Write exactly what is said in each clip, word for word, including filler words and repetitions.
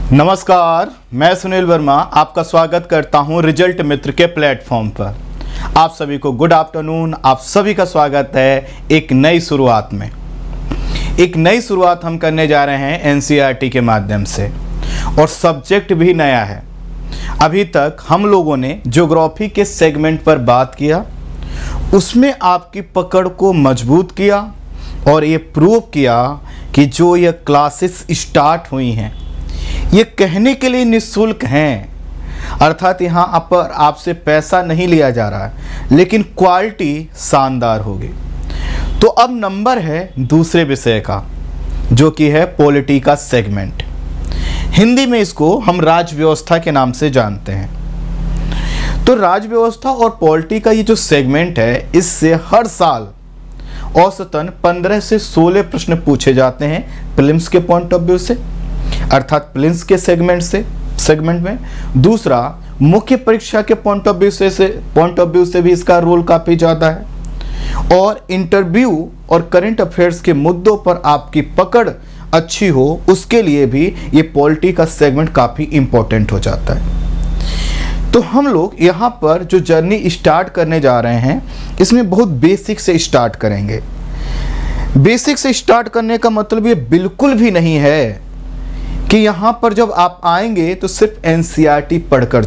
नमस्कार, मैं सुनील वर्मा आपका स्वागत करता हूं रिजल्ट मित्र के प्लेटफॉर्म पर। आप सभी को गुड आफ्टरनून। आप सभी का स्वागत है एक नई शुरुआत में। एक नई शुरुआत हम करने जा रहे हैं एनसीईआरटी के माध्यम से और सब्जेक्ट भी नया है। अभी तक हम लोगों ने ज्योग्राफी के सेगमेंट पर बात किया, उसमें आपकी पकड़ को मजबूत किया और ये प्रूव किया कि जो ये क्लासेस स्टार्ट हुई हैं ये कहने के लिए निःशुल्क हैं, अर्थात यहाँ पर आपसे पैसा नहीं लिया जा रहा है, लेकिन क्वालिटी शानदार होगी। तो अब नंबर है दूसरे विषय का, जो कि है पॉलिटी का सेगमेंट। हिंदी में इसको हम राज व्यवस्था के नाम से जानते हैं। तो राज व्यवस्था और पॉलिटी का ये जो सेगमेंट है, इससे हर साल औसतन पंद्रह से सोलह प्रश्न पूछे जाते हैं प्रीलिम्स के पॉइंट ऑफ व्यू से, अर्थात प्रीलिम्स के सेगमेंट से सेगमेंट में। दूसरा, मुख्य परीक्षा के पॉइंट ऑफ व्यू से पॉइंट ऑफ व्यू से भी इसका रोल काफ़ी ज़्यादा है। और इंटरव्यू और करंट अफेयर्स के मुद्दों पर आपकी पकड़ अच्छी हो, उसके लिए भी ये पॉलिटी का सेगमेंट काफ़ी इम्पोर्टेंट हो जाता है। तो हम लोग यहाँ पर जो जर्नी स्टार्ट करने जा रहे हैं, इसमें बहुत बेसिक से स्टार्ट करेंगे। बेसिक से स्टार्ट करने का मतलब ये बिल्कुल भी नहीं है कि यहाँ पर जब आप आएंगे तो सिर्फ एनसीईआरटी पढ़कर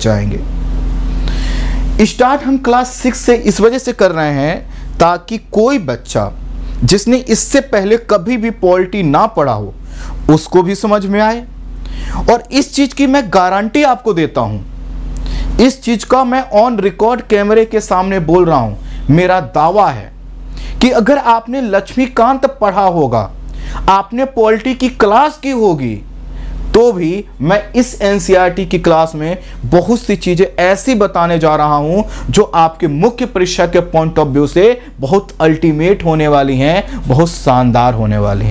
जाएंगे। स्टार्ट हम क्लास सिक्स से इस वजह से कर रहे हैं ताकि कोई बच्चा जिसने इससे पहले कभी भी पॉलिटी ना पढ़ा हो उसको भी समझ में आए। और इस चीज़ की मैं गारंटी आपको देता हूँ, इस चीज़ का मैं ऑन रिकॉर्ड कैमरे के सामने बोल रहा हूँ। मेरा दावा है कि अगर आपने लक्ष्मीकांत पढ़ा होगा, आपने पॉलिटी की क्लास की होगी, तो भी मैं इस एनसीईआरटी की क्लास में बहुत सी चीज़ें ऐसी बताने जा रहा हूं जो आपके मुख्य परीक्षा के पॉइंट ऑफ व्यू से बहुत अल्टीमेट होने वाली हैं, बहुत शानदार होने वाली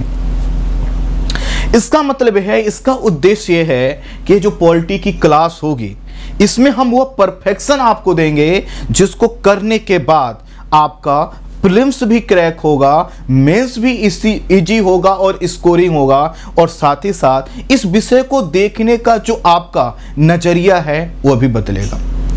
हैं। इसका मतलब है, इसका उद्देश्य यह है कि जो पॉलिटी की क्लास होगी, इसमें हम वो परफेक्शन आपको देंगे जिसको करने के बाद आपका प्रीलिम्स भी क्रैक होगा, मेंस भी इसी इजी होगा और स्कोरिंग होगा, और साथ ही साथ इस विषय को देखने का जो आपका नज़रिया है वो भी बदलेगा।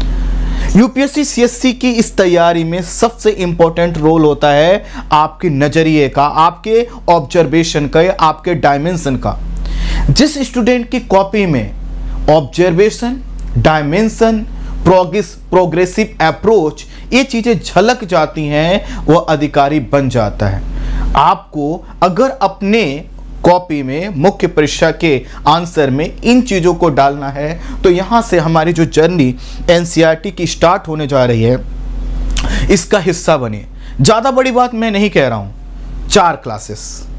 यूपीएससी सीएससी की इस तैयारी में सबसे इंपॉर्टेंट रोल होता है आपके नज़रिए का, आपके ऑब्जर्वेशन का, आपके डायमेंशन का। जिस स्टूडेंट की कॉपी में observation, dimension, progress progressive approach, ये चीज़ें झलक जाती हैं, वो अधिकारी बन जाता है। आपको अगर अपने कॉपी में मुख्य परीक्षा के आंसर में इन चीज़ों को डालना है, तो यहाँ से हमारी जो जर्नी एनसीईआरटी की स्टार्ट होने जा रही है, इसका हिस्सा बनिए। ज़्यादा बड़ी बात मैं नहीं कह रहा हूँ, चार क्लासेस,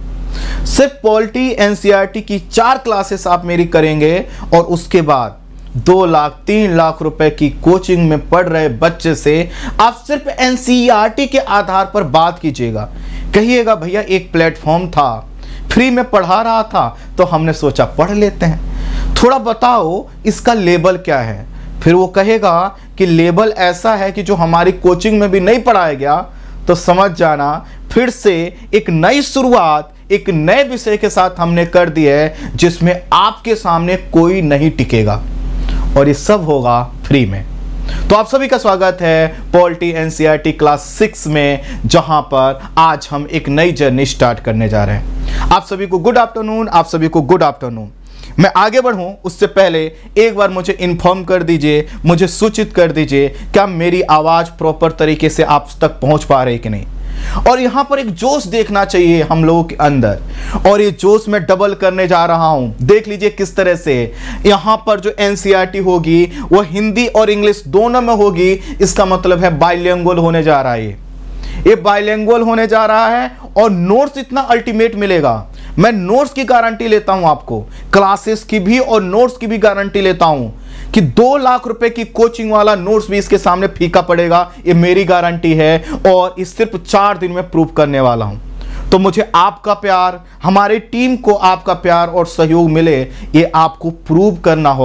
सिर्फ पॉलिटी एनसीईआरटी की चार क्लासेस आप मेरी करेंगे, और उसके बाद दो लाख तीन लाख रुपए की कोचिंग में पढ़ रहे बच्चे से आप सिर्फ एनसीईआरटी के आधार पर बात कीजिएगा। कहिएगा भैया एक प्लेटफॉर्म था, फ्री में पढ़ा रहा था, तो हमने सोचा पढ़ लेते हैं, थोड़ा बताओ इसका लेवल क्या है। फिर वो कहेगा कि लेवल ऐसा है कि जो हमारी कोचिंग में भी नहीं पढ़ाया गया, तो समझ जाना फिर से एक नई शुरुआत एक नए विषय के साथ हमने कर दी है, जिसमें आपके सामने कोई नहीं टिकेगा, और ये सब होगा फ्री में। तो आप सभी का स्वागत है पॉलिटी एनसीईआरटी क्लास सिक्स में, जहां पर आज हम एक नई जर्नी स्टार्ट करने जा रहे हैं। आप सभी को गुड आफ्टरनून, आप सभी को गुड आफ्टरनून। मैं आगे बढ़ूं उससे पहले एक बार मुझे इन्फॉर्म कर दीजिए, मुझे सूचित कर दीजिए क्या मेरी आवाज़ प्रॉपर तरीके से आप तक पहुंच पा रही है कि नहीं। और यहाँ पर एक जोश देखना चाहिए हम लोगों के अंदर, और ये जोश मैं डबल करने जा रहा हूँ। देख लीजिए किस तरह से यहाँ पर जो एनसीईआरटी होगी वो हिंदी और इंग्लिश दोनों में होगी। इसका मतलब है बाइलिंगुअल होने जा रहा है, ये बाइलिंगुअल होने जा रहा है, और नोट्स इतना अल्टीमेट मिलेगा। मैं नोट्स की गारंटी लेता हूं, आपको क्लासेस की भी और नोट्स की भी गारंटी लेता हूं कि दो लाख रुपए की कोचिंग वाला नोट्स भी इसके सामने फीका पड़ेगा, ये मेरी गारंटी है, और इस सिर्फ चार दिन में प्रूव करने वाला हूं। तो मुझे आपका प्यार, हमारी टीम को आपका प्यार और सहयोग मिले, ये आपको प्रूव करना होगा।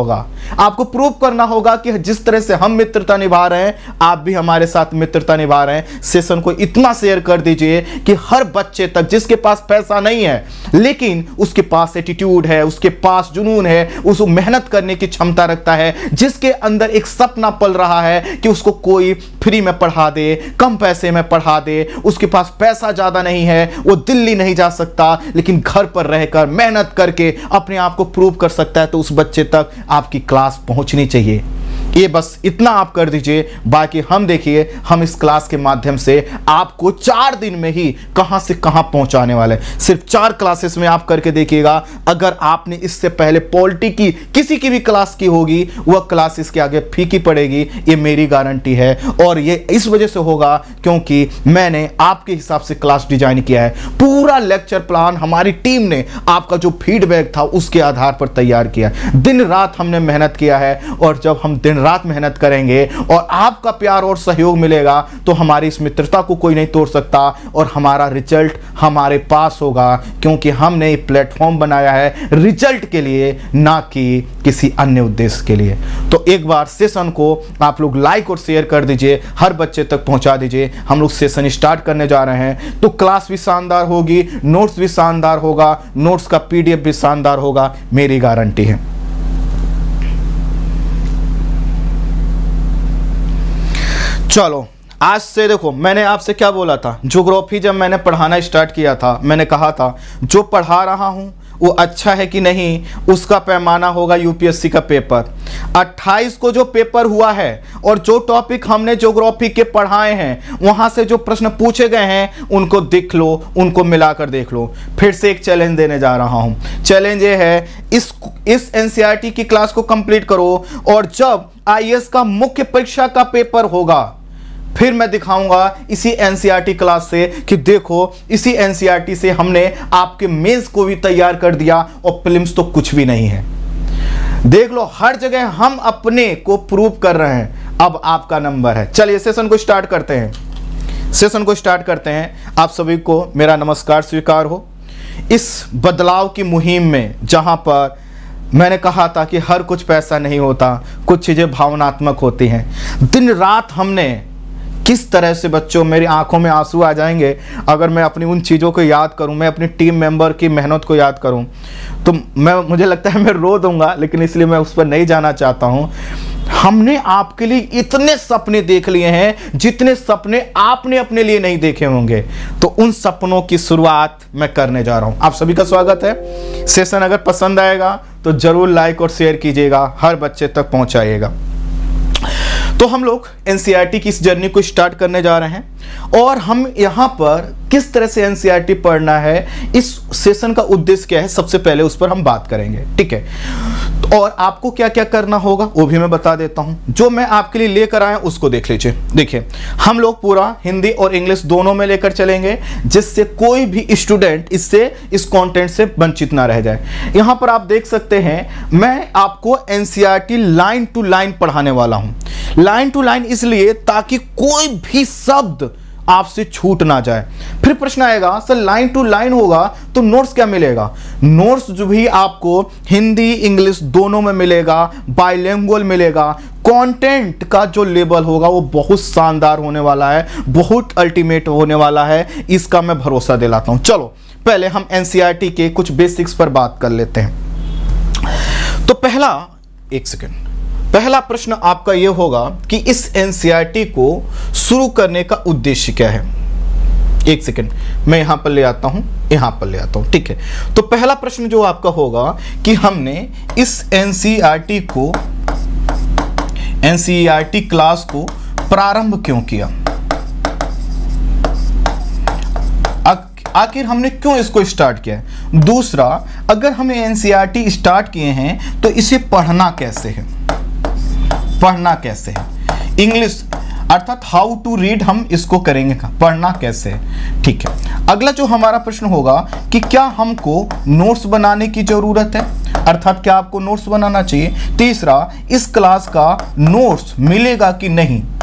आपको प्रूव करना होगा कि जिस तरह से हम मित्रता निभा रहे हैं आप भी हमारे साथ मित्रता निभा रहे हैं। सेशन को इतना शेयर कर दीजिए कि हर बच्चे तक, जिसके पास पैसा नहीं है लेकिन उसके पास एटीट्यूड है, उसके पास जुनून है, उसको मेहनत करने की क्षमता रखता है, जिसके अंदर एक सपना पल रहा है कि उसको कोई फ्री में पढ़ा दे, कम पैसे में पढ़ा दे, उसके पास पैसा ज्यादा नहीं है, वो दिल्ली नहीं जा सकता लेकिन घर पर रहकर मेहनत करके अपने आप को प्रूव कर सकता है, तो उस बच्चे तक आपकी क्लास पहुंचनी चाहिए। ये बस इतना आप कर दीजिए। बाकी हम देखिए, हम इस क्लास के माध्यम से आपको चार दिन में ही कहां से कहां पहुंचाने वाले हैं। सिर्फ चार क्लासेस में आप करके देखिएगा। अगर आपने इससे पहले पॉलिटी की किसी की भी क्लास की होगी, वह क्लास इसके आगे फीकी पड़ेगी, ये मेरी गारंटी है। और ये इस वजह से होगा क्योंकि मैंने आपके हिसाब से क्लास डिजाइन किया है। पूरा लेक्चर प्लान हमारी टीम ने आपका जो फीडबैक था उसके आधार पर तैयार किया। दिन रात हमने मेहनत किया है, और जब हम दिन रात मेहनत करेंगे और आपका प्यार और सहयोग मिलेगा तो हमारी इस मित्रता को कोई नहीं तोड़ सकता, और हमारा रिजल्ट हमारे पास होगा, क्योंकि हमने एक प्लेटफॉर्म बनाया है रिजल्ट के लिए, ना कि किसी अन्य उद्देश्य के लिए। तो एक बार सेशन को आप लोग लाइक और शेयर कर दीजिए, हर बच्चे तक पहुंचा दीजिए। हम लोग सेशन स्टार्ट करने जा रहे हैं, तो क्लास भी शानदार होगी, नोट्स भी शानदार होगा, नोट्स का पीडीएफ भी शानदार होगा, मेरी गारंटी है। चलो, आज से देखो, मैंने आपसे क्या बोला था, ज्योग्राफी जब मैंने पढ़ाना स्टार्ट किया था, मैंने कहा था जो पढ़ा रहा हूं वो अच्छा है कि नहीं, उसका पैमाना होगा यूपीएससी का पेपर। अट्ठाईस को जो पेपर हुआ है और जो टॉपिक हमने ज्योग्राफी के पढ़ाए हैं, वहां से जो प्रश्न पूछे गए हैं उनको देख लो, उनको मिलाकर देख लो। फिर से एक चैलेंज देने जा रहा हूं। चैलेंज ये है, इस इस एनसीईआरटी की क्लास को कंप्लीट करो, और जब आईएएस का मुख्य परीक्षा का पेपर होगा फिर मैं दिखाऊंगा इसी एनसीईआरटी क्लास से कि देखो, इसी एनसीईआरटी से हमने आपके मेंस को भी तैयार कर दिया, और प्रीलिम्स तो कुछ भी नहीं है। देख लो, हर जगह हम अपने को प्रूव कर रहे हैं। अब आपका नंबर है। चलिए सेशन को स्टार्ट करते हैं। सेशन को स्टार्ट करते हैं। आप सभी को मेरा नमस्कार स्वीकार हो। इस बदलाव की मुहिम में, जहां पर मैंने कहा था कि हर कुछ पैसा नहीं होता, कुछ चीजें भावनात्मक होती हैं, दिन रात हमने किस तरह से, बच्चों मेरी आंखों में आंसू आ जाएंगे अगर मैं अपनी उन चीज़ों को याद करूं, मैं अपनी टीम मेंबर की मेहनत को याद करूं, तो मैं मुझे लगता है मैं रो दूंगा, लेकिन इसलिए मैं उस पर नहीं जाना चाहता हूं। हमने आपके लिए इतने सपने देख लिए हैं जितने सपने आपने अपने लिए नहीं देखे होंगे, तो उन सपनों की शुरुआत मैं करने जा रहा हूं। आप सभी का स्वागत है। सेशन अगर पसंद आएगा तो जरूर लाइक और शेयर कीजिएगा, हर बच्चे तक पहुंचाइएगा। तो हम लोग एनसीईआरटी की इस जर्नी को स्टार्ट करने जा रहे हैं, और हम यहाँ पर किस तरह से एनसीईआरटी पढ़ना है, इस सेशन का उद्देश्य क्या है, सबसे पहले उस पर हम बात करेंगे, ठीक है। और आपको क्या क्या करना होगा वो भी मैं बता देता हूँ। जो मैं आपके लिए लेकर आया उसको देख लीजिए। देखिए, हम लोग पूरा हिंदी और इंग्लिश दोनों में लेकर चलेंगे, जिससे कोई भी स्टूडेंट इससे इस कंटेंट से वंचित ना रह जाए। यहाँ पर आप देख सकते हैं, मैं आपको एनसीईआरटी लाइन टू लाइन पढ़ाने वाला हूँ। लाइन टू लाइन इसलिए ताकि कोई भी शब्द आपसे छूट ना जाए। फिर प्रश्न आएगा, सर लाइन टू लाइन होगा तो नोट्स क्या मिलेगा? नोट्स जो भी आपको हिंदी इंग्लिश दोनों में मिलेगा, बाइलिंगुअल मिलेगा। कंटेंट का जो लेवल होगा वो बहुत शानदार होने वाला है, बहुत अल्टीमेट होने वाला है, इसका मैं भरोसा दिलाता हूं। चलो पहले हम एनसीईआरटी के कुछ बेसिक्स पर बात कर लेते हैं। तो पहला, एक सेकेंड, पहला प्रश्न आपका यह होगा कि इस एनसीईआरटी को शुरू करने का उद्देश्य क्या है। एक सेकेंड, मैं यहां पर ले आता हूं, यहां पर ले आता हूं, ठीक है। तो पहला प्रश्न जो आपका होगा कि हमने इस एनसीईआरटी को, एनसीईआरटी क्लास को प्रारंभ क्यों किया, आखिर हमने क्यों इसको स्टार्ट किया है। दूसरा, अगर हमें एनसीईआरटी स्टार्ट किए हैं तो इसे पढ़ना कैसे है, पढ़ना कैसे है। इंग्लिश अर्थात हाउ टू रीड हम इसको करेंगे, पढ़ना कैसे है, ठीक है। अगला जो हमारा प्रश्न होगा कि क्या हमको नोट्स बनाने की जरूरत है, अर्थात क्या आपको नोट्स बनाना चाहिए। तीसरा, इस क्लास का नोट्स मिलेगा कि नहीं।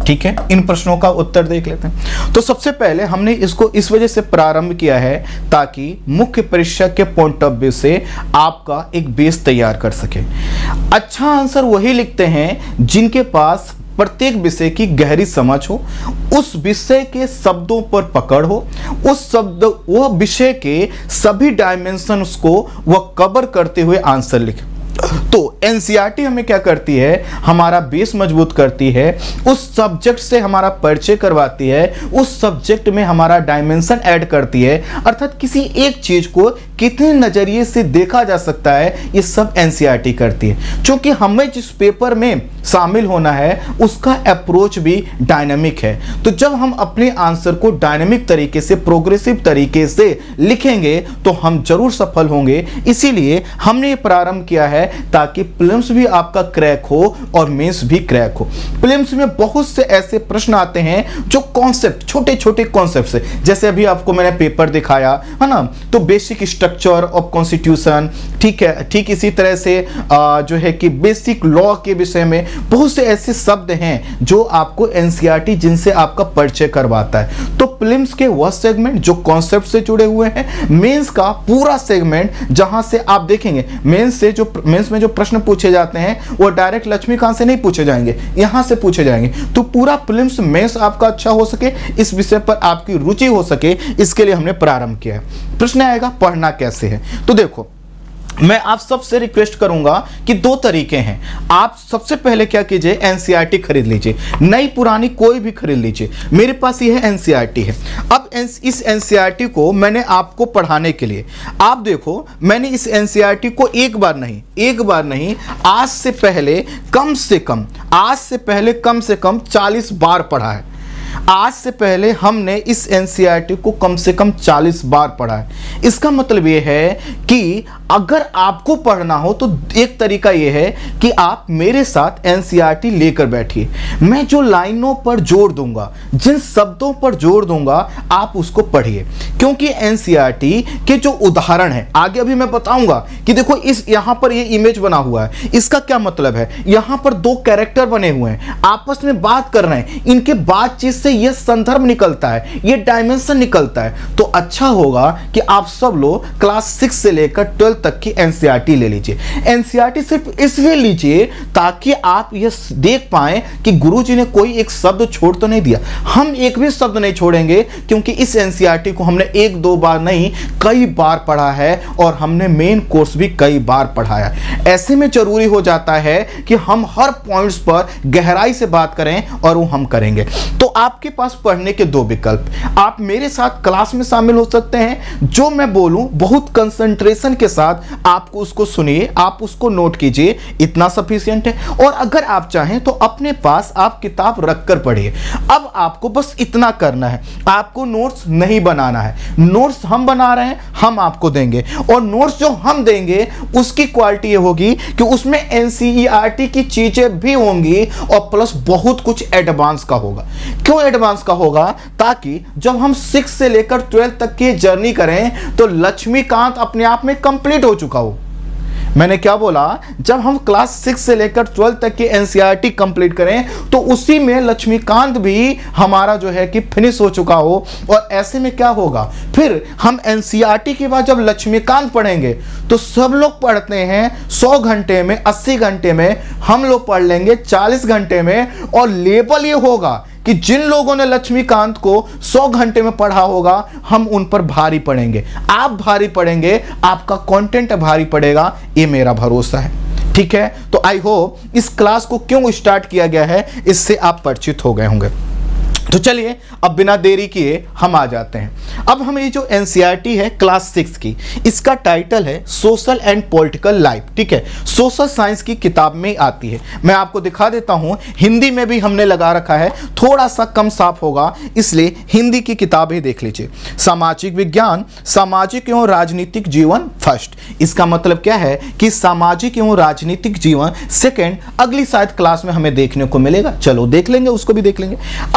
ठीक है, इन प्रश्नों का उत्तर देख लेते हैं। तो सबसे पहले हमने इसको इस वजह से प्रारंभ किया है ताकि मुख्य परीक्षा के पॉइंट ऑफ व्यू से आपका एक बेस तैयार कर सके। अच्छा आंसर वही लिखते हैं जिनके पास प्रत्येक विषय की गहरी समझ हो, उस विषय के शब्दों पर पकड़ हो, उस शब्द वह विषय के सभी डायमेंशंस को वह कवर करते हुए आंसर लिखे। तो एनसीईआरटी हमें क्या करती है, हमारा बेस मजबूत करती है, उस सब्जेक्ट से हमारा परिचय करवाती है, उस सब्जेक्ट में हमारा डायमेंशन ऐड करती है, अर्थात किसी एक चीज को कितने नजरिए से देखा जा सकता है ये सब एनसीईआरटी करती है। क्योंकि हमें जिस पेपर में शामिल होना है उसका अप्रोच भी डायनामिक है। तो जब हम अपने आंसर को डायनामिक तरीके से, प्रोग्रेसिव तरीके से लिखेंगे तो हम जरूर सफल होंगे। इसीलिए हमने ये प्रारंभ किया है ताकि प्रीलिम्स भी आपका क्रैक हो और मेंस भी क्रैक हो। प्रीलिम्स में बहुत से ऐसे प्रश्न आते हैं जो कॉन्सेप्ट, छोटे छोटे कॉन्सेप्ट से, जैसे अभी आपको मैंने पेपर दिखाया है ना, तो बेसिक स्ट्रक्चर ऑफ कॉन्स्टिट्यूशन, ठीक है, ठीक इसी तरह से आ, जो है कि बेसिक लॉ के विषय में बहुत से ऐसे शब्द हैं जो आपको एनसीईआरटी जिनसे आपका परिचय करवाता है। तो प्रीलिम्स के वह सेगमेंट जो कॉन्सेप्ट से जुड़े हुए हैं, मेंस का पूरा सेगमेंट जहां से आप देखेंगे मेंस से जो मेंस में जो प्रश्न पूछे जाते हैं वो डायरेक्ट लक्ष्मीकांत से नहीं पूछे जाएंगे, यहां से पूछे जाएंगे। तो पूरा प्रीलिम्स मेंस आपका अच्छा हो सके, इस विषय पर आपकी रुचि हो सके, इसके लिए हमने प्रारंभ किया है। प्रश्न आएगा पढ़ना कैसे है। तो देखो, मैं आप सबसे रिक्वेस्ट करूंगा कि दो तरीके हैं। आप सबसे पहले क्या कीजिए, एनसीईआरटी खरीद लीजिए, नई पुरानी कोई भी खरीद लीजिए। मेरे पास ये है एनसीईआरटी है। अब इस एनसीईआरटी को मैंने आपको पढ़ाने के लिए, आप देखो मैंने इस एनसीईआरटी को एक बार नहीं एक बार नहीं आज से पहले कम से कम आज से पहले कम से कम चालीस बार पढ़ा है। आज से पहले हमने इस एनसीईआरटी को कम से कम चालीस बार पढ़ा है। इसका मतलब यह है कि अगर आपको पढ़ना हो तो एक तरीका यह है कि आप मेरे साथ एनसीईआरटी लेकर बैठिए। मैं जो लाइनों पर जोर दूंगा, जिन शब्दों पर जोर दूंगा, आप उसको पढ़िए। क्योंकि एनसीईआरटी के जो उदाहरण है, आगे अभी मैं बताऊंगा कि देखो इस यहां पर ये इमेज बना हुआ है, इसका क्या मतलब है। यहां पर दो कैरेक्टर बने हुए हैं, आपस में बात कर रहे हैं, इनके बातचीत से यह संदर्भ निकलता है, यह डायमेंशन निकलता है। तो अच्छा होगा कि आप सब लोग क्लास सिक्स से लेकर ट्वेल्थ तक की एनसीईआरटी ले लीजिए। एनसीईआरटी सिर्फ इसलिए लीजिए ताकि आप यह देख पाएं कि गुरुजी ने कोई एक शब्द छोड़ तो नहीं दिया। हम एक भी शब्द नहीं छोड़ेंगे क्योंकि इस एनसीईआरटी को हमने एक दो बार नहीं कई बार पढ़ा है और हमने मेन कोर्स भी कई बार पढ़ाया। ऐसे में जरूरी हो जाता है कि हम हर पॉइंट्स पर गहराई से बात करें और वो हम करेंगे। तो आपके पास पढ़ने के दो विकल्प, आप मेरे साथ क्लास में शामिल हो सकते हैं, जो मैं बोलूं बहुत कंसंट्रेशन के साथ आपको उसको सुनिए, आप उसको नोट कीजिए, इतना सफिशिएंट है। और अगर आप चाहें तो अपने पास आप किताब रखकर पढ़िए। अब आपको बस इतना करना है, आपको नोट्स नहीं बनाना है। नोट्स हम बना रहे हैं, हम आपको देंगे, और नोट्स जो हम देंगे उसकी क्वालिटी ये होगी कि उसमें एनसीईआरटी की चीजें भी होंगी और प्लस बहुत कुछ एडवांस का होगा। क्यों एडवांस का होगा? ताकि जब हम सिक्स से लेकर ट्वेल्थ तक की जर्नी करें तो लक्ष्मीकांत अपने आप में कंप्लीट हो चुका हो। मैंने क्या बोला? जब हम क्लास सिक्स से लेकर ट्वेल्थ तक की एनसीईआरटी कंप्लीट करें तो उसी में लक्ष्मीकांत भी हमारा जो है कि फिनिश हो चुका हो। और ऐसे में क्या होगा, फिर हम एनसीईआरटी के बाद जब लक्ष्मीकांत पढ़ेंगे तो सब लोग पढ़ते हैं सौ घंटे में, अस्सी घंटे में, हम लोग पढ़ लेंगे चालीस घंटे में। और लेवल ये होगा कि जिन लोगों ने लक्ष्मीकांत को सौ घंटे में पढ़ा होगा हम उन पर भारी पड़ेंगे। आप भारी पड़ेंगे, आपका कंटेंट भारी पड़ेगा, ये मेरा भरोसा है। ठीक है, तो आई होप इस क्लास को क्यों स्टार्ट किया गया है इससे आप परिचित हो गए होंगे। तो चलिए अब बिना देरी किए हम आ जाते हैं। अब हम ये जो एनसीईआरटी है क्लास सिक्स की, इसका टाइटल है सोशल एंड पॉलिटिकल लाइफ। ठीक है, सोशल साइंस की किताब में आती है। मैं आपको दिखा देता हूं, हिंदी में भी हमने लगा रखा है, थोड़ा सा कम साफ होगा इसलिए हिंदी की किताब ही देख लीजिए। सामाजिक विज्ञान, सामाजिक एवं राजनीतिक जीवन फर्स्ट। इसका मतलब क्या है कि सामाजिक एवं राजनीतिक जीवन सेकेंड। अगली शायद क्लास में हमें देखने को मिलेगा, चलो देख लेंगे, उसको भी देख लेंगे। अब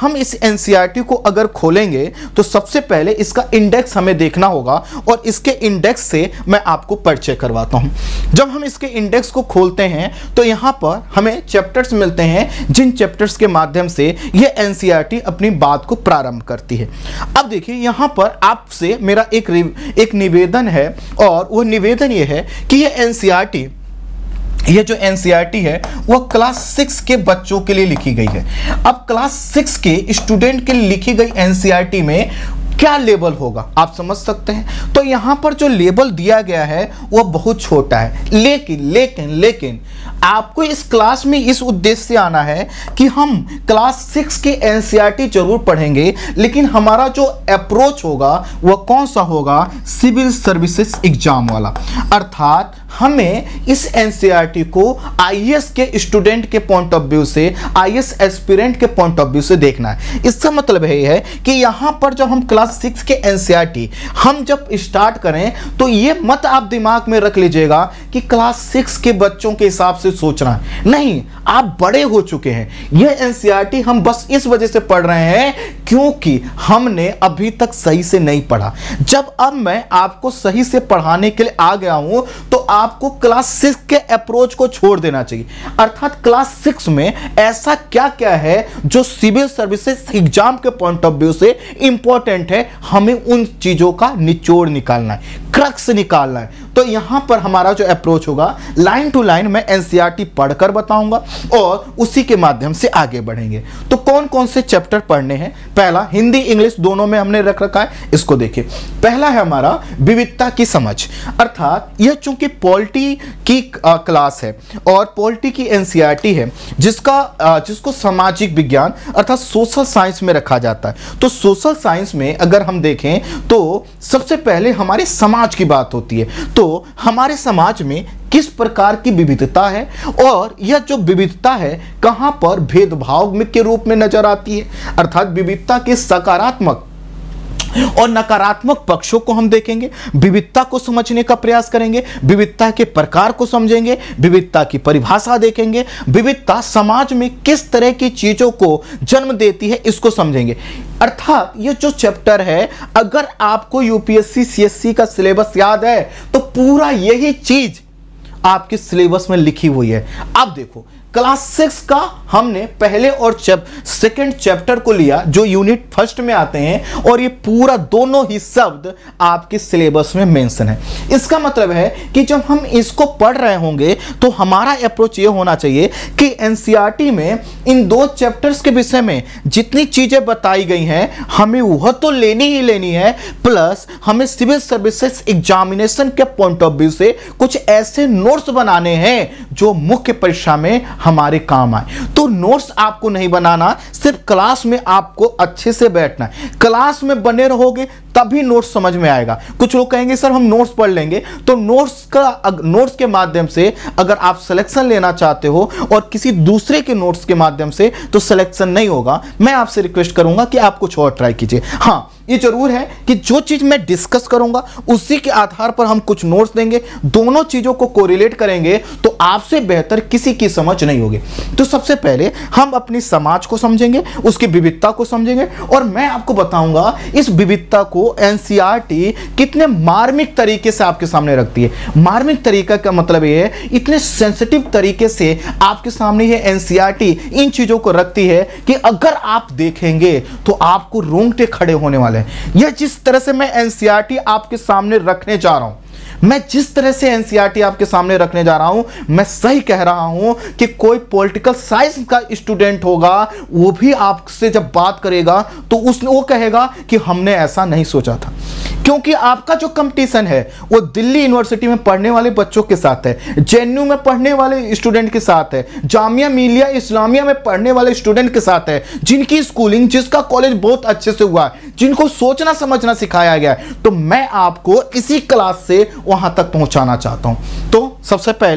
हम इस एनसीईआरटी को अगर खोलेंगे तो सबसे पहले इसका इंडेक्स हमें देखना होगा और इसके इंडेक्स से मैं आपको परिचय करवाता हूं। जब हम इसके इंडेक्स को खोलते हैं तो यहां पर हमें चैप्टर्स मिलते हैं, जिन चैप्टर्स के माध्यम से यह एनसीईआरटी अपनी बात को प्रारंभ करती है। अब देखिए यहां पर आपसे मेरा एक एक निवेदन है, और वह निवेदन यह है कि यह एनसीईआरटी ये जो एनसीईआरटी है वह क्लास सिक्स के बच्चों के लिए लिखी गई है। अब क्लास सिक्स के स्टूडेंट के लिए लिखी गई एनसीईआरटी में क्या लेवल होगा आप समझ सकते हैं। तो यहां पर जो लेवल दिया गया है वह बहुत छोटा है, लेकिन लेकिन लेकिन आपको इस क्लास में इस उद्देश्य से आना है कि हम क्लास सिक्स के एनसीईआरटी जरूर पढ़ेंगे, लेकिन हमारा जो अप्रोच होगा वह कौन सा होगा, सिविल सर्विसेज एग्जाम वाला। अर्थात हमें इस एनसीईआरटी को आईएएस के स्टूडेंट के पॉइंट ऑफ व्यू से, आईएएस एस्पिरेंट के पॉइंट ऑफ व्यू से देखना है। इसका मतलब है, है कि यहां पर जब हम क्लास सिक्स के एनसीईआरटी हम जब स्टार्ट करें तो ये मत आप दिमाग में रख लीजिएगा कि क्लास सिक्स के बच्चों के हिसाब से सोचना है, नहीं, आप बड़े हो चुके हैं। यह एनसीईआरटी हम बस इस वजह से पढ़ रहे हैं क्योंकि हमने अभी तक सही से नहीं पढ़ा। जब अब मैं आपको सही से पढ़ाने के लिए आ गया हूं तो आपको क्लास सिक्स के अप्रोच को छोड़ देना चाहिए। अर्थात क्लास सिक्स में ऐसा क्या क्या है जो सिविल सर्विसेज एग्जाम के पॉइंट ऑफ व्यू से इंपॉर्टेंट है, हमें उन चीजों का निचोड़ निकालना है, क्रक्स निकालना है। तो यहां पर हमारा जो अप्रोच होगा, लाइन टू लाइन मैं एनसीईआरटी पढ़कर बताऊंगा और उसी के माध्यम से आगे बढ़ेंगे। तो कौन कौन से चैप्टर पढ़ने हैं, पहला हिंदी इंग्लिश दोनों में हमने रख रखा है, इसको देखिए। पहला है हमारा विविधता की समझ। अर्थात यह चूंकि पॉलिटी की आ, क्लास है और पॉलिटी की एनसीईआरटी है, जिसका आ, जिसको सामाजिक विज्ञान अर्थात सोशल साइंस में रखा जाता है। तो सोशल साइंस में अगर हम देखें तो सबसे पहले हमारे समाज की बात होती है। तो हमारे समाज में किस प्रकार की विविधता है और यह जो विविधता है कहां पर भेदभाव में के रूप में नजर आती है। अर्थात विविधता के सकारात्मक और नकारात्मक पक्षों को हम देखेंगे, विविधता को समझने का प्रयास करेंगे, विविधता के प्रकार को समझेंगे, विविधता की परिभाषा देखेंगे, विविधता समाज में किस तरह की चीजों को जन्म देती है इसको समझेंगे। अर्थात ये जो चैप्टर है, अगर आपको यूपीएससी सीएससी का सिलेबस याद है तो पूरा यही चीज आपके सिलेबस में लिखी हुई है। अब देखो क्लास सिक्स का हमने पहले और चैप सेकेंड चैप्टर को लिया जो यूनिट फर्स्ट में आते हैं, और ये पूरा दोनों ही शब्द आपके सिलेबस में मेंशन है। इसका मतलब है कि जब हम इसको पढ़ रहे होंगे तो हमारा अप्रोच ये होना चाहिए कि एनसीईआरटी में इन दो चैप्टर्स के विषय में जितनी चीजें बताई गई हैं हमें वह तो लेनी ही लेनी है, प्लस हमें सिविल सर्विसेज एग्जामिनेशन के पॉइंट ऑफ व्यू से कुछ ऐसे नोट्स बनाने हैं जो मुख्य परीक्षा में हमारे काम आए। तो नोट्स आपको नहीं बनाना, सिर्फ क्लास में आपको अच्छे से बैठना है। क्लास में बने रहोगे तभी नोट्स समझ में आएगा। कुछ लोग कहेंगे सर हम नोट्स पढ़ लेंगे, तो नोट्स का नोट्स के माध्यम से अगर आप सिलेक्शन लेना चाहते हो और किसी दूसरे के नोट्स के माध्यम से, तो सिलेक्शन नहीं होगा। मैं आपसे रिक्वेस्ट करूंगा कि आप कुछ और ट्राई कीजिए। हाँ, ये जरूर है कि जो चीज मैं डिस्कस करूंगा उसी के आधार पर हम कुछ नोट्स देंगे, दोनों चीजों को कोरिलेट करेंगे तो आपसे बेहतर किसी की समझ नहीं होगी। तो सबसे पहले हम अपनी समाज को समझेंगे, उसकी विविधता को समझेंगे, और मैं आपको बताऊंगा इस विविधता को एनसीईआरटी कितने मार्मिक तरीके से आपके सामने रखती है। मार्मिक तरीका का मतलब यह है इतने सेंसिटिव तरीके से आपके सामने ये एनसीईआरटी इन चीजों को रखती है कि अगर आप देखेंगे तो आपको रोंगटे खड़े होने वाले हैं। यह जिस तरह से मैं एनसीईआरटी आपके सामने रखने जा रहा हूं, मैं जिस तरह से एनसीईआरटी आपके सामने रखने जा रहा हूं, मैं सही कह रहा हूं कि कोई पॉलिटिकल साइंस का स्टूडेंट होगा, वो भी आपसे जब बात करेगा तो उसने वो कहेगा कि हमने ऐसा नहीं सोचा था। क्योंकि आपका जो कंपटीशन है वो दिल्ली यूनिवर्सिटी में पढ़ने वाले बच्चों के साथ है, जेएनयू में पढ़ने वाले स्टूडेंट के साथ है, जामिया मिलिया इस्लामिया में पढ़ने वाले स्टूडेंट के साथ है, जिनकी स्कूलिंग, जिसका कॉलेज बहुत अच्छे से हुआ है, जिनको सोचना समझना सिखाया गया है। तो मैं आपको इसी क्लास से वहां तक पहुंचाना चाहता हूं। तो सबसे पहले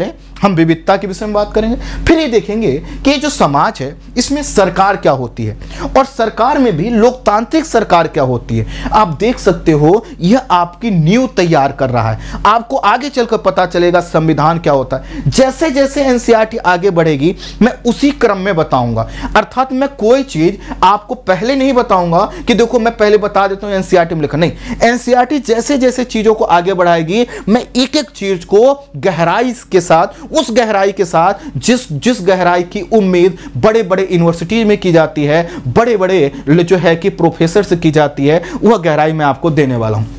हम विविधता के विषय में बात करेंगे। फिर ये देखेंगे कि ये जो समाज है इसमें सरकार क्या होती है, और सरकार में भी लोकतांत्रिक सरकार क्या होती है। आप देख सकते हो यह आपकी नींव तैयार कर रहा है। आपको आगे चलकर पता चलेगा संविधान क्या होता है। जैसे जैसे एनसीईआरटी आगे बढ़ेगी मैं उसी क्रम में बताऊंगा, अर्थात मैं कोई चीज आपको पहले नहीं बताऊंगा कि देखो मैं पहले बता देता हूं एनसीईआरटी में लिखा, नहीं, एनसीईआरटी जैसे जैसे चीजों को आगे बढ़ाएगी मैं एक एक चीज को गहराई के साथ, उस गहराई के साथ जिस जिस गहराई की उम्मीद बड़े बड़े यूनिवर्सिटी में की जाती है, बड़े बड़े जो है कि प्रोफेसर से की जाती है, वह गहराई मैं आपको देने वाला हूं।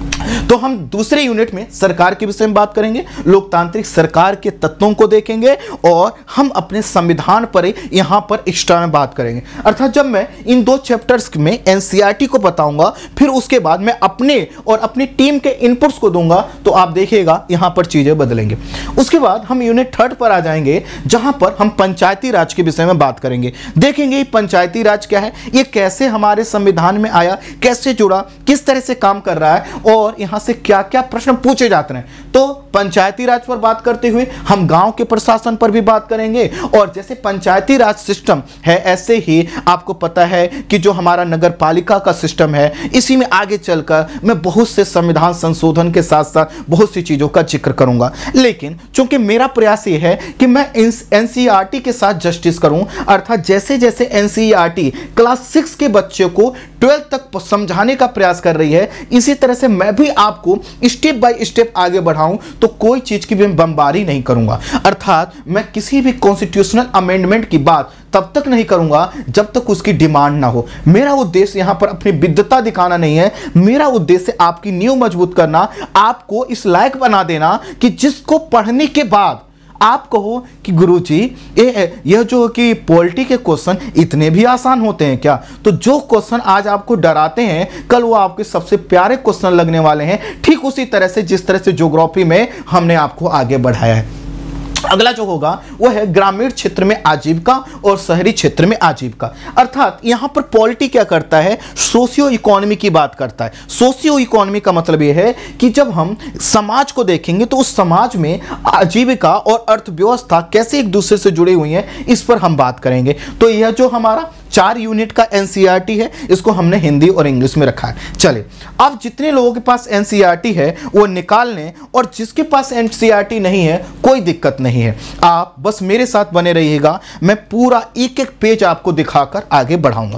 तो हम दूसरे यूनिट में सरकार के विषय में बात करेंगे, लोकतांत्रिक सरकार के तत्वों को देखेंगे, और हम अपने संविधान पर यहां पर एक्स्ट्रा में बात करेंगे। अर्थात जब मैं इन दो चैप्टर्स में एनसीईआरटी को बताऊंगा, फिर उसके बाद मैं अपने और अपनी टीम के इनपुट्स को दूंगा, तो आप देखिएगा यहां पर चीजें बदलेंगे। उसके बाद हम यूनिट थर्ड पर आ जाएंगे, जहां पर हम पंचायती राज के विषय में बात करेंगे। देखेंगे पंचायती राज क्या है, ये कैसे हमारे संविधान में आया, कैसे जुड़ा, किस तरह से काम कर रहा है, और यहां से क्या क्या प्रश्न पूछे जाते हैं। तो पंचायती राज पर बात करते हुए हम गांव के प्रशासन पर भी बात करेंगे, और जैसे पंचायती राज सिस्टम है ऐसे ही आपको पता है कि जो हमारा नगर पालिका का सिस्टम है, इसी में आगे चलकर मैं बहुत से संविधान संशोधन के साथ साथ बहुत सी चीजों का जिक्र करूंगा। लेकिन चूंकि मेरा प्रयास यह है कि मैं एनसीईआरटी के साथ जस्टिस करूं, अर्थात जैसे जैसे एनसीईआरटी क्लास सिक्स के बच्चे को ट्वेल्थ तक समझाने का प्रयास कर रही है, इसी तरह से मैं भी आपको स्टेप बाय स्टेप आगे बढ़ाऊं, तो कोई चीज की भी बमबारी नहीं करूंगा। अर्थात मैं किसी भी कॉन्स्टिट्यूशनल अमेंडमेंट की बात तब तक नहीं करूंगा जब तक उसकी डिमांड ना हो। मेरा उद्देश्य यहां पर अपनी विद्वता दिखाना नहीं है, मेरा उद्देश्य आपकी नींव मजबूत करना, आपको इस लायक बना देना कि जिसको पढ़ने के बाद आप कहो कि गुरुजी ये यह जो कि पॉलिटी के क्वेश्चन इतने भी आसान होते हैं क्या। तो जो क्वेश्चन आज आपको डराते हैं, कल वो आपके सबसे प्यारे क्वेश्चन लगने वाले हैं, ठीक उसी तरह से जिस तरह से ज्योग्राफी में हमने आपको आगे बढ़ाया है। अगला जो होगा वो है ग्रामीण क्षेत्र में आजीविका और शहरी क्षेत्र में आजीविका। अर्थात यहां पर पॉलिटी क्या करता है, सोशियो इकोनॉमी की बात करता है। सोशियो इकोनॉमी का मतलब यह है कि जब हम समाज को देखेंगे तो उस समाज में आजीविका और अर्थव्यवस्था कैसे एक दूसरे से जुड़ी हुई है, इस पर हम बात करेंगे। तो यह जो हमारा चार यूनिट का एनसीईआरटी है, इसको हमने हिंदी और इंग्लिश में रखा है। चलिए अब जितने लोगों के पास एनसीईआरटी है वो निकाल लें, और जिसके पास एनसीईआरटी नहीं है कोई दिक्कत नहीं है, आप बस मेरे साथ बने रहिएगा, मैं पूरा एक एक पेज आपको दिखाकर आगे बढ़ाऊंगा।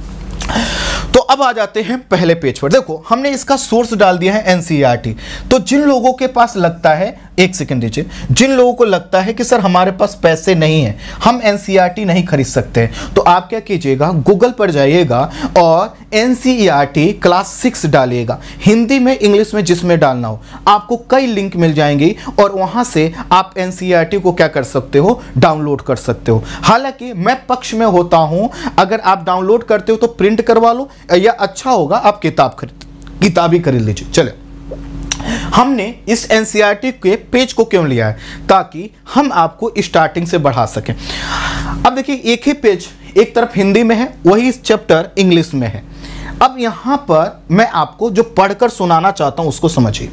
तो अब आ जाते हैं पहले पेज पर। देखो हमने इसका सोर्स डाल दिया है एनसीईआरटी। तो जिन लोगों के पास लगता है, एक सेकंड दीजिए, जिन लोगों को लगता है कि सर हमारे पास पैसे नहीं है, हम एनसीईआरटी नहीं खरीद सकते, तो आप क्या कीजिएगा, गूगल पर जाइएगा और एनसीईआरटी क्लास सिक्स डालिएगा, हिंदी में इंग्लिश में जिसमें डालना हो। आपको कई लिंक मिल जाएंगी और वहां से आप एनसीईआरटी को क्या कर सकते हो, डाउनलोड कर सकते हो। हालांकि मैं पक्ष में होता हूं, अगर आप डाउनलोड करते हो तो प्रिंट करवा लो, या अच्छा होगा आप किताब खरीद किताब ही खरीद लीजिए। चले, हमने इस एनसीईआरटी के पेज को क्यों लिया है, ताकि हम आपको स्टार्टिंग से बढ़ा सकें। अब देखिए एक ही पेज, एक तरफ हिंदी में है, वही चैप्टर इंग्लिश में है। अब यहां पर मैं आपको जो पढ़कर सुनाना चाहता हूं उसको समझिए,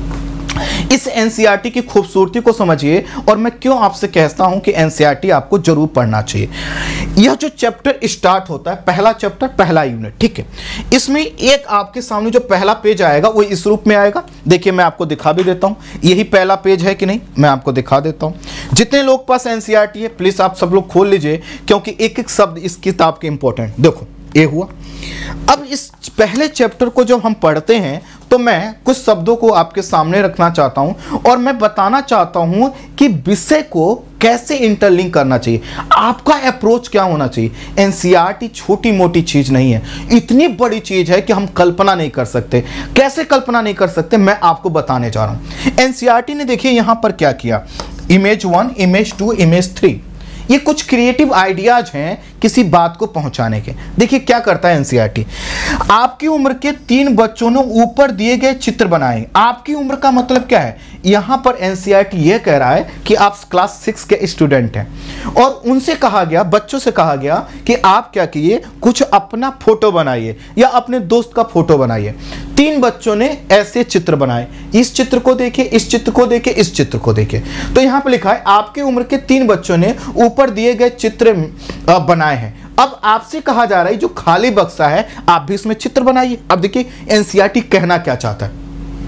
इस एनसीईआरटी की खूबसूरती को समझिए, और मैं क्यों आपसे कहता हूं कि एनसीईआरटी आपको जरूर पढ़ना चाहिए। यह जो चैप्टर स्टार्ट होता है, पहला चैप्टर पहला यूनिट, ठीक है, इसमें एक आपके सामने जो पहला पेज आएगा वो इस रूप में आएगा। देखिए मैं आपको दिखा भी देता हूं, यही पहला पेज है कि नहीं, मैं आपको दिखा देता हूं। जितने लोग पास एनसीईआरटी है प्लीज आप सब लोग खोल लीजिए, क्योंकि एक एक शब्द इस किताब के इंपॉर्टेंट। देखो ये हुआ। अब इस पहले चैप्टर को जब हम पढ़ते हैं तो मैं कुछ शब्दों को आपके सामने रखना चाहता हूं, और मैं बताना चाहता हूं कि विषय को कैसे इंटरलिंक करना चाहिए, आपका अप्रोच क्या होना चाहिए। एनसीईआरटी छोटी मोटी चीज नहीं है, इतनी बड़ी चीज है कि हम कल्पना नहीं कर सकते। कैसे कल्पना नहीं कर सकते, मैं आपको बताने जा रहा हूं। एनसीईआरटी ने देखिए यहां पर क्या किया, image one, image two, image three, ये कुछ क्रिएटिव आइडियाज हैं किसी बात को पहुंचाने के। देखिए क्या करता है एनसीईआरटी, आपकी उम्र के तीन बच्चों ने ऊपर दिए गए चित्र बनाए। आपकी उम्र का मतलब क्या है, यहां पर एनसीईआरटी यह कह रहा है कि आप क्लास सिक्स के स्टूडेंट हैं और उनसे कहा गया, बच्चों से कहा गया कि आप क्या कीजिए, कुछ अपना फोटो बनाइए या अपने दोस्त का फोटो बनाइए। तीन बच्चों ने ऐसे चित्र बनाए, इस चित्र को देखिए, इस चित्र को देखिए, इस चित्र को देखिए। तो यहां पर लिखा है आपकी उम्र के तीन बच्चों ने ऊपर दिए गए चित्र बनाए हैं। अब आपसे कहा जा रहा है जो खाली बक्सा है आप भी इसमें चित्र बनाइए। अब देखिए एनसीईआरटी कहना क्या चाहता है,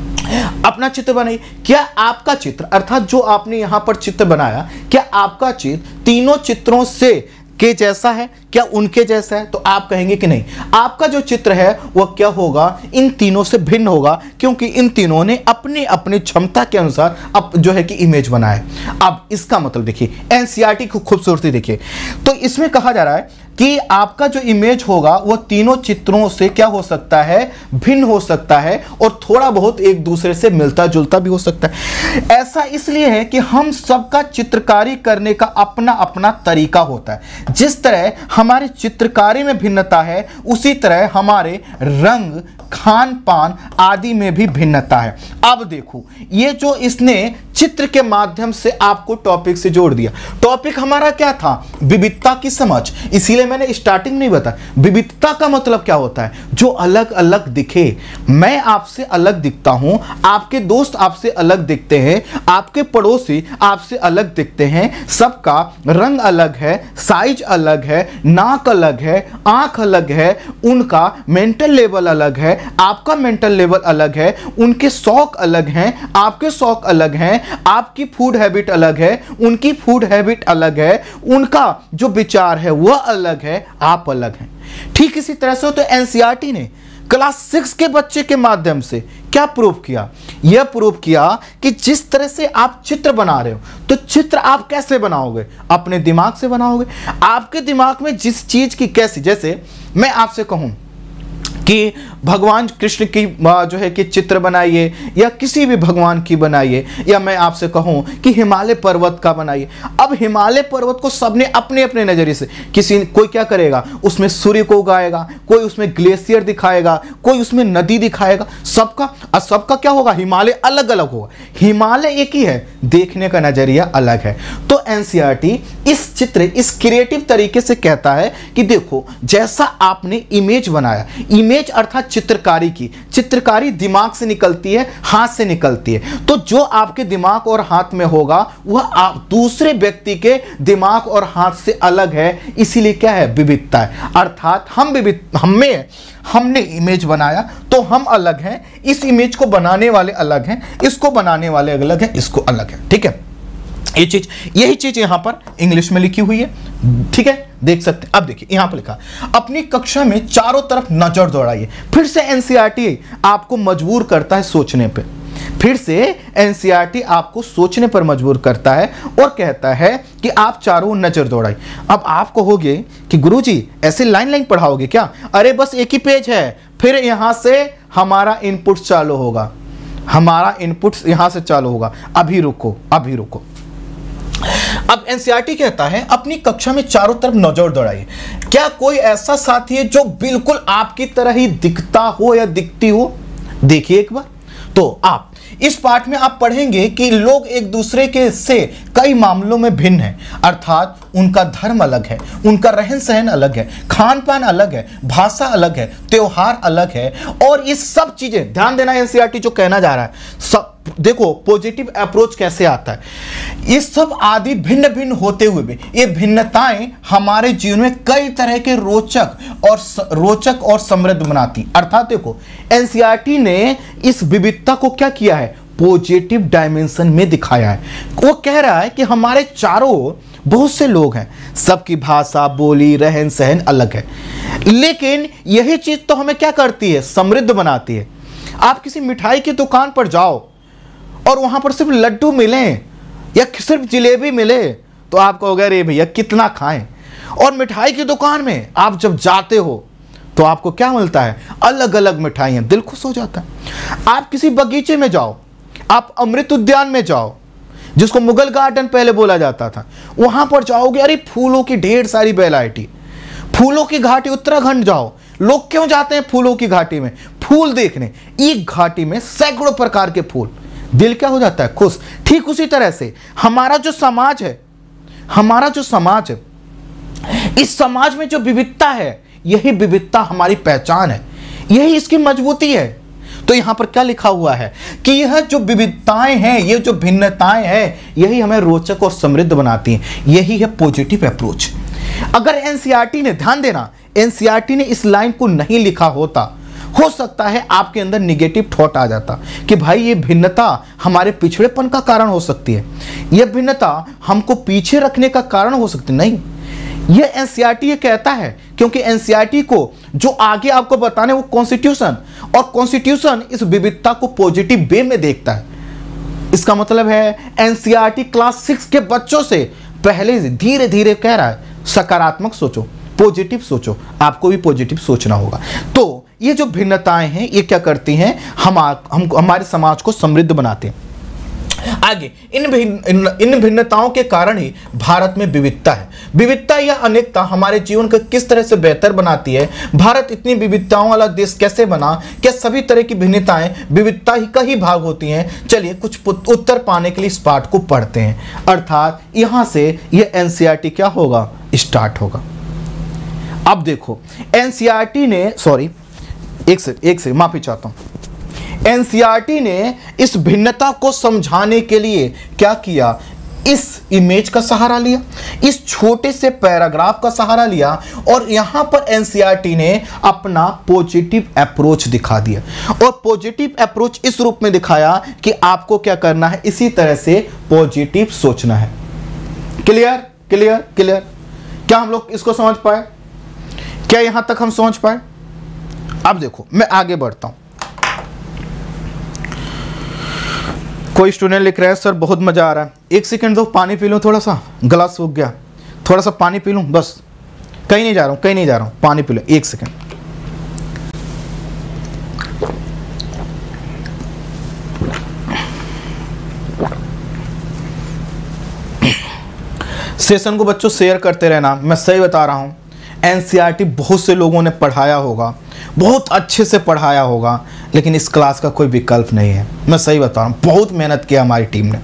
अपना चित्र बनाइए। क्या आपका चित्र, अर्थात जो आपने यहां पर चित्र बनाया, क्या आपका चित्र तीनों चित्रों से के जैसा है, क्या उनके जैसा है? तो आप कहेंगे कि नहीं, आपका जो चित्र है वह क्या होगा, इन तीनों से भिन्न होगा, क्योंकि इन तीनों ने अपनी अपनी क्षमता के अनुसार अब जो है कि इमेज बनाया। अब इसका मतलब देखिए एनसीईआरटी की खूबसूरती देखिए, तो इसमें कहा जा रहा है कि आपका जो इमेज होगा वह तीनों चित्रों से क्या हो सकता है, भिन्न हो सकता है और थोड़ा बहुत एक दूसरे से मिलता जुलता भी हो सकता है। ऐसा इसलिए है कि हम सबका चित्रकारी करने का अपना अपना तरीका होता है। जिस तरह हमारी चित्रकारी में भिन्नता है, उसी तरह हमारे रंग, खान पान आदि में भी भिन्नता है। अब देखो ये जो इसने चित्र के माध्यम से आपको टॉपिक से जोड़ दिया। टॉपिक हमारा क्या था, विविधता की समझ, इसीलिए मैंने स्टार्टिंग नहीं बताया। विविधता का मतलब क्या होता है, जो अलग अलग दिखे। मैं आपसे अलग दिखता हूं, आपके दोस्त आपसे अलग दिखते हैं, आपके पड़ोसी आपसे अलग दिखते हैं, सबका रंग अलग है, साइज अलग है, नाक अलग है, आंख अलग है, उनका मेंटल लेवल अलग है, आपका मेंटल लेवल अलग है, उनके शौक अलग हैं, आपके शौक अलग हैं, आपकी फूड हैबिट अलग है, उनकी फूड हैबिट अलग है, उनका जो विचार है वह अलग है, आप अलग हैं। ठीक इसी तरह से तो एनसीईआरटी ने क्लास सिक्स के बच्चे के माध्यम से क्या प्रूव किया, यह प्रूव किया कि जिस तरह से आप चित्र बना रहे हो, तो चित्र आप कैसे बनाओगे, अपने दिमाग से बनाओगे। आपके दिमाग में जिस चीज की कैसी, जैसे मैं आपसे कहूं कि भगवान कृष्ण की जो है कि चित्र बनाइए या किसी भी भगवान की बनाइए, या मैं आपसे कहूं कि हिमालय पर्वत का बनाइए। अब हिमालय पर्वत को सबने अपने अपने नजरिए से, किसी कोई क्या करेगा, उसमें सूर्य को उगाएगा, कोई उसमें ग्लेशियर दिखाएगा, कोई उसमें नदी दिखाएगा, सबका सबका क्या होगा, हिमालय अलग अलग होगा। हिमालय एक ही है, देखने का नजरिया अलग है। तो एनसीईआरटी इस चित्र, इस क्रिएटिव तरीके से कहता है कि देखो जैसा आपने इमेज बनाया, इमेज अर्थात चित्रकारी की, चित्रकारी दिमाग से निकलती है, हाथ से निकलती है। तो जो आपके दिमाग और हाथ में होगा वह आप दूसरे व्यक्ति के दिमाग और हाथ से अलग है, इसीलिए क्या है, विविधता है। अर्थात हम विविध, हमें हमने इमेज बनाया तो हम अलग हैं, इस इमेज को बनाने वाले अलग हैं, इसको बनाने वाले अलग हैं, इसको अलग है। ठीक है, ये चीज, यही चीज यहां पर इंग्लिश में लिखी हुई है। ठीक है, देख सकते हैं। अब देखिए यहां पर लिखा, अपनी कक्षा में चारों तरफ नजर दौड़ाइए। फिर से एनसीईआरटी आपको मजबूर करता है सोचने पे, फिर से एनसीईआरटी आपको सोचने पर मजबूर करता है और कहता है कि आप चारों नजर दौड़ाइए। अब आप कहोगे कि गुरुजी ऐसे लाइन लाइन पढ़ाओगे क्या, अरे बस एक ही पेज है, फिर यहां से हमारा इनपुट चालू होगा, हमारा इनपुट यहां से चालू होगा। अभी रुको, अभी रुको। अब एनसीईआरटी कहता है अपनी कक्षा में चारों तरफ नजर दौड़ाइए। क्या कोई ऐसा साथी है जो बिल्कुल आपकी तरह ही दिखता हो या दिखती हो? देखिए एक बार। तो आप इस पाठ में आप पढ़ेंगे कि लोग एक दूसरे के से कई मामलों में भिन्न हैं, अर्थात उनका धर्म अलग है, उनका रहन सहन अलग है, खान पान अलग है, भाषा अलग है, त्योहार अलग है, और ये सब चीजें ध्यान देना एनसीईआरटी जो कहना जा रहा है। सब देखो पॉजिटिव अप्रोच कैसे आता है, ये सब आदि भिन्न भिन्न होते हुए भी ये भिन्नताएं हमारे जीवन में कई तरह के रोचक और रोचक और समृद्ध बनाती। अर्थात देखो एनसीईआरटी ने इस विविधता को क्या किया है, पॉजिटिव डायमेंशन में दिखाया है। वो कह रहा है कि हमारे चारों बहुत से लोग हैं, सबकी भाषा, बोली, रहन सहन अलग है, लेकिन यही चीज तो हमें क्या करती है, समृद्ध बनाती है। आप किसी मिठाई की दुकान पर जाओ और वहां पर सिर्फ लड्डू मिले या सिर्फ जिलेबी मिले तो आप कहोगे अरे भैया कितना खाएं, और मिठाई की दुकान में आप जब जाते हो तो आपको क्या मिलता है, अलग अलग मिठाइयां, दिल खुश हो जाता है। आप किसी बगीचे में जाओ, आप अमृत उद्यान में जाओ, जिसको मुगल गार्डन पहले बोला जाता था, वहां पर जाओगे, अरे फूलों की ढेर सारी वैरायटी, फूलों की घाटी उत्तराखंड जाओ, लोग क्यों जाते हैं फूलों की घाटी में? फूल देखने। एक घाटी में सैकड़ों प्रकार के फूल, दिल क्या हो जाता है? खुश। ठीक उसी तरह से हमारा जो समाज है, हमारा जो समाज है, इस समाज में जो विविधता है, यही विविधता हमारी पहचान है, यही इसकी मजबूती है। तो यहां पर क्या लिखा हुआ है कि यह जो विविधताएं हैं, ये जो भिन्नताएं हैं, यही हमें रोचक और समृद्ध बनाती हैं। यही है पॉजिटिव अप्रोच। अगर एनसीईआरटी ने, ध्यान देना, एनसीईआरटी ने इस लाइन को नहीं लिखा होता, हो सकता है आपके अंदर निगेटिव थॉट आ जाता कि भाई ये भिन्नता हमारे पिछड़ेपन का कारण हो सकती है, यह भिन्नता हमको पीछे रखने का कारण हो सकती है। नहीं, यह एनसीईआरटी ये कहता है, क्योंकि एनसीईआरटी को जो आगे आपको बताने वो कॉन्स्टिट्यूशन, और कॉन्स्टिट्यूशन इस विविधता को पॉजिटिव वे में देखता है। इसका मतलब है एनसीईआरटी क्लास सिक्स के बच्चों से पहले धीरे धीरे कह रहा है सकारात्मक सोचो, पॉजिटिव सोचो, आपको भी पॉजिटिव सोचना होगा। तो ये जो भिन्नताएं हैं, ये क्या करती हैं? हम हम हमारे समाज को समृद्ध बनाते हैं। आगे, इन भिन्न इन भिन्नताओं के कारण ही भारत में विविधता है। विविधता या अनेकता हमारे जीवन को किस तरह से बेहतर बनाती है? भारत इतनी विविधताओं वाला देश कैसे बना? क्या सभी तरह की भिन्नताएं विविधता ही का ही भाग होती हैं? चलिए कुछ उत्तर पाने के लिए इस पाठ को पढ़ते हैं। अर्थात यहां से यह एनसीईआरटी क्या होगा? स्टार्ट होगा। अब देखो, एनसीईआरटी ने, सॉरी एक से एक से माफी चाहता हूं, एनसीईआरटी ने इस भिन्नता को समझाने के लिए क्या किया? इस इमेज का सहारा लिया, इस छोटे से पैराग्राफ का सहारा लिया, और यहां पर एनसीईआरटी ने अपना पॉजिटिव अप्रोच दिखा दिया। और पॉजिटिव अप्रोच इस रूप में दिखाया कि आपको क्या करना है? इसी तरह से पॉजिटिव सोचना है। Clear clear clear? क्या हम लोग इसको समझ पाए? क्या यहां तक हम समझ पाए? अब देखो, मैं आगे बढ़ता हूं। कोई स्टूडेंट लिख रहा है सर बहुत मजा आ रहा है, एक सेकंड दो, पानी पी लूं, थोड़ा सा गला सूख गया, थोड़ा सा पानी पी लूं, बस, कहीं नहीं जा रहा हूं, कहीं नहीं जा रहा हूं, पानी पी लो, एक सेकंड। सेशन को बच्चों शेयर करते रहना। मैं सही बता रहा हूं, एनसीईआरटी बहुत से लोगों ने पढ़ाया होगा, बहुत अच्छे से पढ़ाया होगा, लेकिन इस क्लास का कोई विकल्प नहीं है। मैं सही बता रहा हूँ, बहुत मेहनत किया हमारी टीम ने।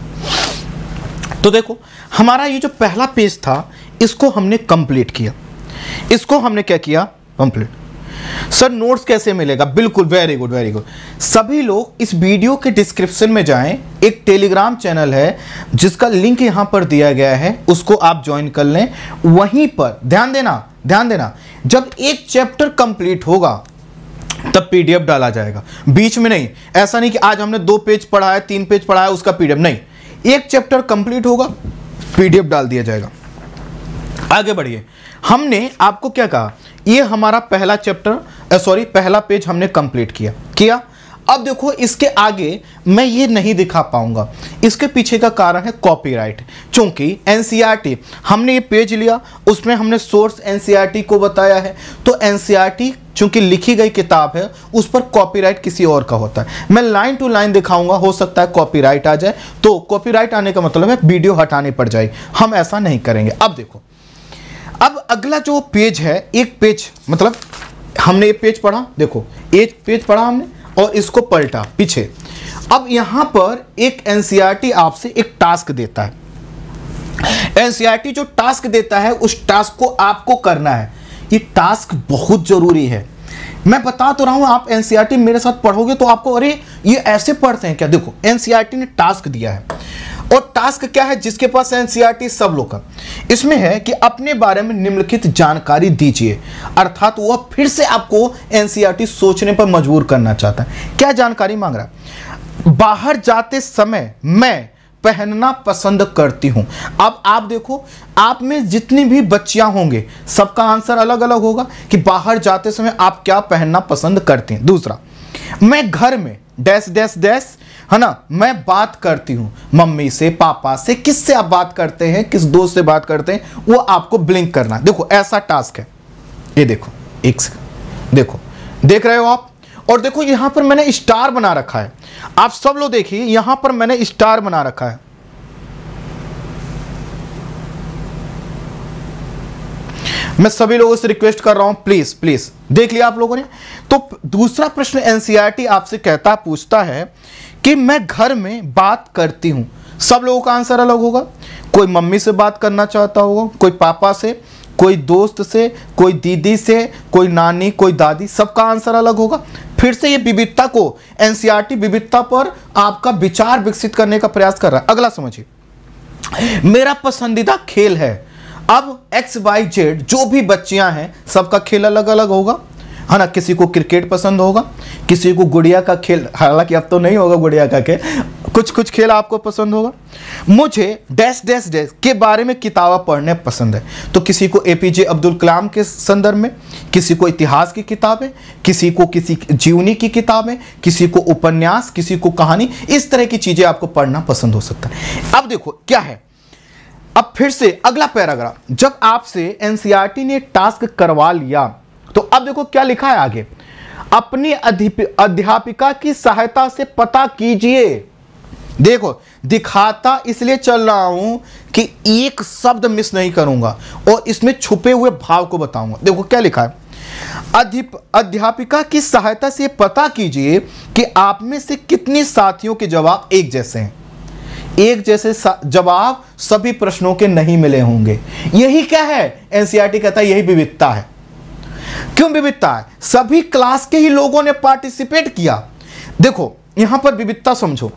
तो देखो, हमारा ये जो पहला पेज था, इसको हमने कंप्लीट किया। इसको हमने क्या किया? कंप्लीट। सर नोट्स कैसे मिलेगा? बिल्कुल, वेरी गुड वेरी गुड। सभी लोग इस वीडियो के डिस्क्रिप्शन में जाएं, एक टेलीग्राम चैनल है जिसका लिंक यहाँ पर दिया गया है, उसको आप ज्वाइन कर लें। वहीं पर ध्यान देना, ध्यान देना, जब एक चैप्टर कंप्लीट होगा तब पीडीएफ डाला जाएगा, बीच में नहीं। ऐसा नहीं कि आज हमने दो पेज पढ़ाया, तीन पेज पढ़ाया, उसका पीडीएफ नहीं। एक चैप्टर कंप्लीट होगा, पीडीएफ डाल दिया जाएगा। आगे बढ़िए। हमने आपको क्या कहा? ये हमारा पहला चैप्टर, सॉरी पहला पेज हमने कंप्लीट किया किया अब देखो, इसके आगे मैं ये नहीं दिखा पाऊंगा। इसके पीछे का कारण है कॉपीराइट। चूंकि एनसीईआरटी, हमने ये पेज लिया, उसमें हमने सोर्स एनसीईआरटी को बताया है, तो एनसीईआरटी चूंकि लिखी गई किताब है, उस पर कॉपीराइट किसी और का होता है। मैं लाइन टू लाइन दिखाऊंगा, हो सकता है कॉपीराइट आ जाए, तो कॉपीराइट आने का मतलब है वीडियो हटानी पड़ जाएगी। हम ऐसा नहीं करेंगे। अब देखो, अब अगला जो पेज है, एक पेज मतलब हमने ये पेज पढ़ा, देखो एक पेज पढ़ा हमने और इसको पलटा पीछे। अब यहां पर एक एनसीईआरटी आपसे एक टास्क देता है। एनसीईआरटी जो टास्क देता है, उस टास्क को आपको करना है। ये टास्क बहुत जरूरी है। मैं बता तो रहा हूं, आप एनसीईआरटी मेरे साथ पढ़ोगे तो आपको, अरे ये ऐसे पढ़ते हैं क्या? देखो, एनसीईआरटी ने टास्क दिया है, और टास्क क्या है? जिसके पास एनसीईआरटी सब लोग का, इसमें है कि अपने बारे में निम्नलिखित जानकारी दीजिए। अर्थात वह फिर से आपको एनसीईआरटी सोचने पर मजबूर करना चाहता है। क्या जानकारी मांग रहा है? बाहर जाते समय मैं पहनना पसंद करती हूं। अब आप देखो, आप में जितनी भी बच्चियां होंगे, सबका आंसर अलग अलग होगा कि बाहर जाते समय आप क्या पहनना पसंद करते हैं। दूसरा, मैं घर में डैश डैश डैश, है ना, मैं बात करती हूं मम्मी से, पापा से। किससे आप बात करते हैं, किस दोस्त से बात करते हैं, वो आपको ब्लिंक करना है। देखो ऐसा टास्क है। ये देखो, एक सेकंड, देखो, देख रहे हो आप? और देखो यहां पर मैंने स्टार बना रखा है। आप सब लोग देखिए, यहां पर मैंने स्टार बना रखा है। मैं सभी लोगों से रिक्वेस्ट कर रहा हूं, प्लीज प्लीज देख लिया आप लोगों ने। तो दूसरा प्रश्न एनसीईआरटी आपसे कहता पूछता है कि मैं घर में बात करती हूं। सब लोगों का आंसर अलग होगा। कोई मम्मी से बात करना चाहता होगा, कोई पापा से, कोई दोस्त से, कोई दीदी से, कोई नानी, कोई दादी, सबका आंसर अलग होगा। फिर से ये विविधता को, एनसीईआरटी विविधता पर आपका विचार विकसित करने का प्रयास कर रहा है। अगला समझिए, मेरा पसंदीदा खेल है। अब एक्स वाई जेड जो भी बच्चियां हैं सबका खेल अलग अलग होगा, है ना। किसी को क्रिकेट पसंद होगा, किसी को गुड़िया का खेल, हालांकि अब तो नहीं होगा गुड़िया का खेल, कुछ कुछ खेल आपको पसंद होगा। मुझे डैश डैश डैश के बारे में किताबें पढ़ने पसंद है। तो किसी को एपीजे अब्दुल कलाम के संदर्भ में, किसी को इतिहास की किताबें, किसी को किसी जीवनी की किताबें, किसी को उपन्यास, किसी को कहानी, इस तरह की चीजें आपको पढ़ना पसंद हो सकता है। अब देखो क्या है, अब फिर से अगला पैराग्राफ, जब आपसे एनसीईआरटी ने टास्क करवा लिया तो अब देखो क्या लिखा है आगे, अपनी अध्यापिका की सहायता से पता कीजिए। देखो दिखाता इसलिए चल रहा हूं कि एक शब्द मिस नहीं करूंगा और इसमें छुपे हुए भाव को बताऊंगा। देखो क्या लिखा है, अध्यापिका की सहायता से पता कीजिए कि आप में से कितने साथियों के जवाब एक जैसे हैं। एक जैसे जवाब सभी प्रश्नों के नहीं मिले होंगे। यही क्या है, एनसीईआरटी कहता है यही विविधता है। क्यों विविधता है? सभी क्लास के ही लोगों ने पार्टिसिपेट किया। देखो यहां पर विविधता समझो,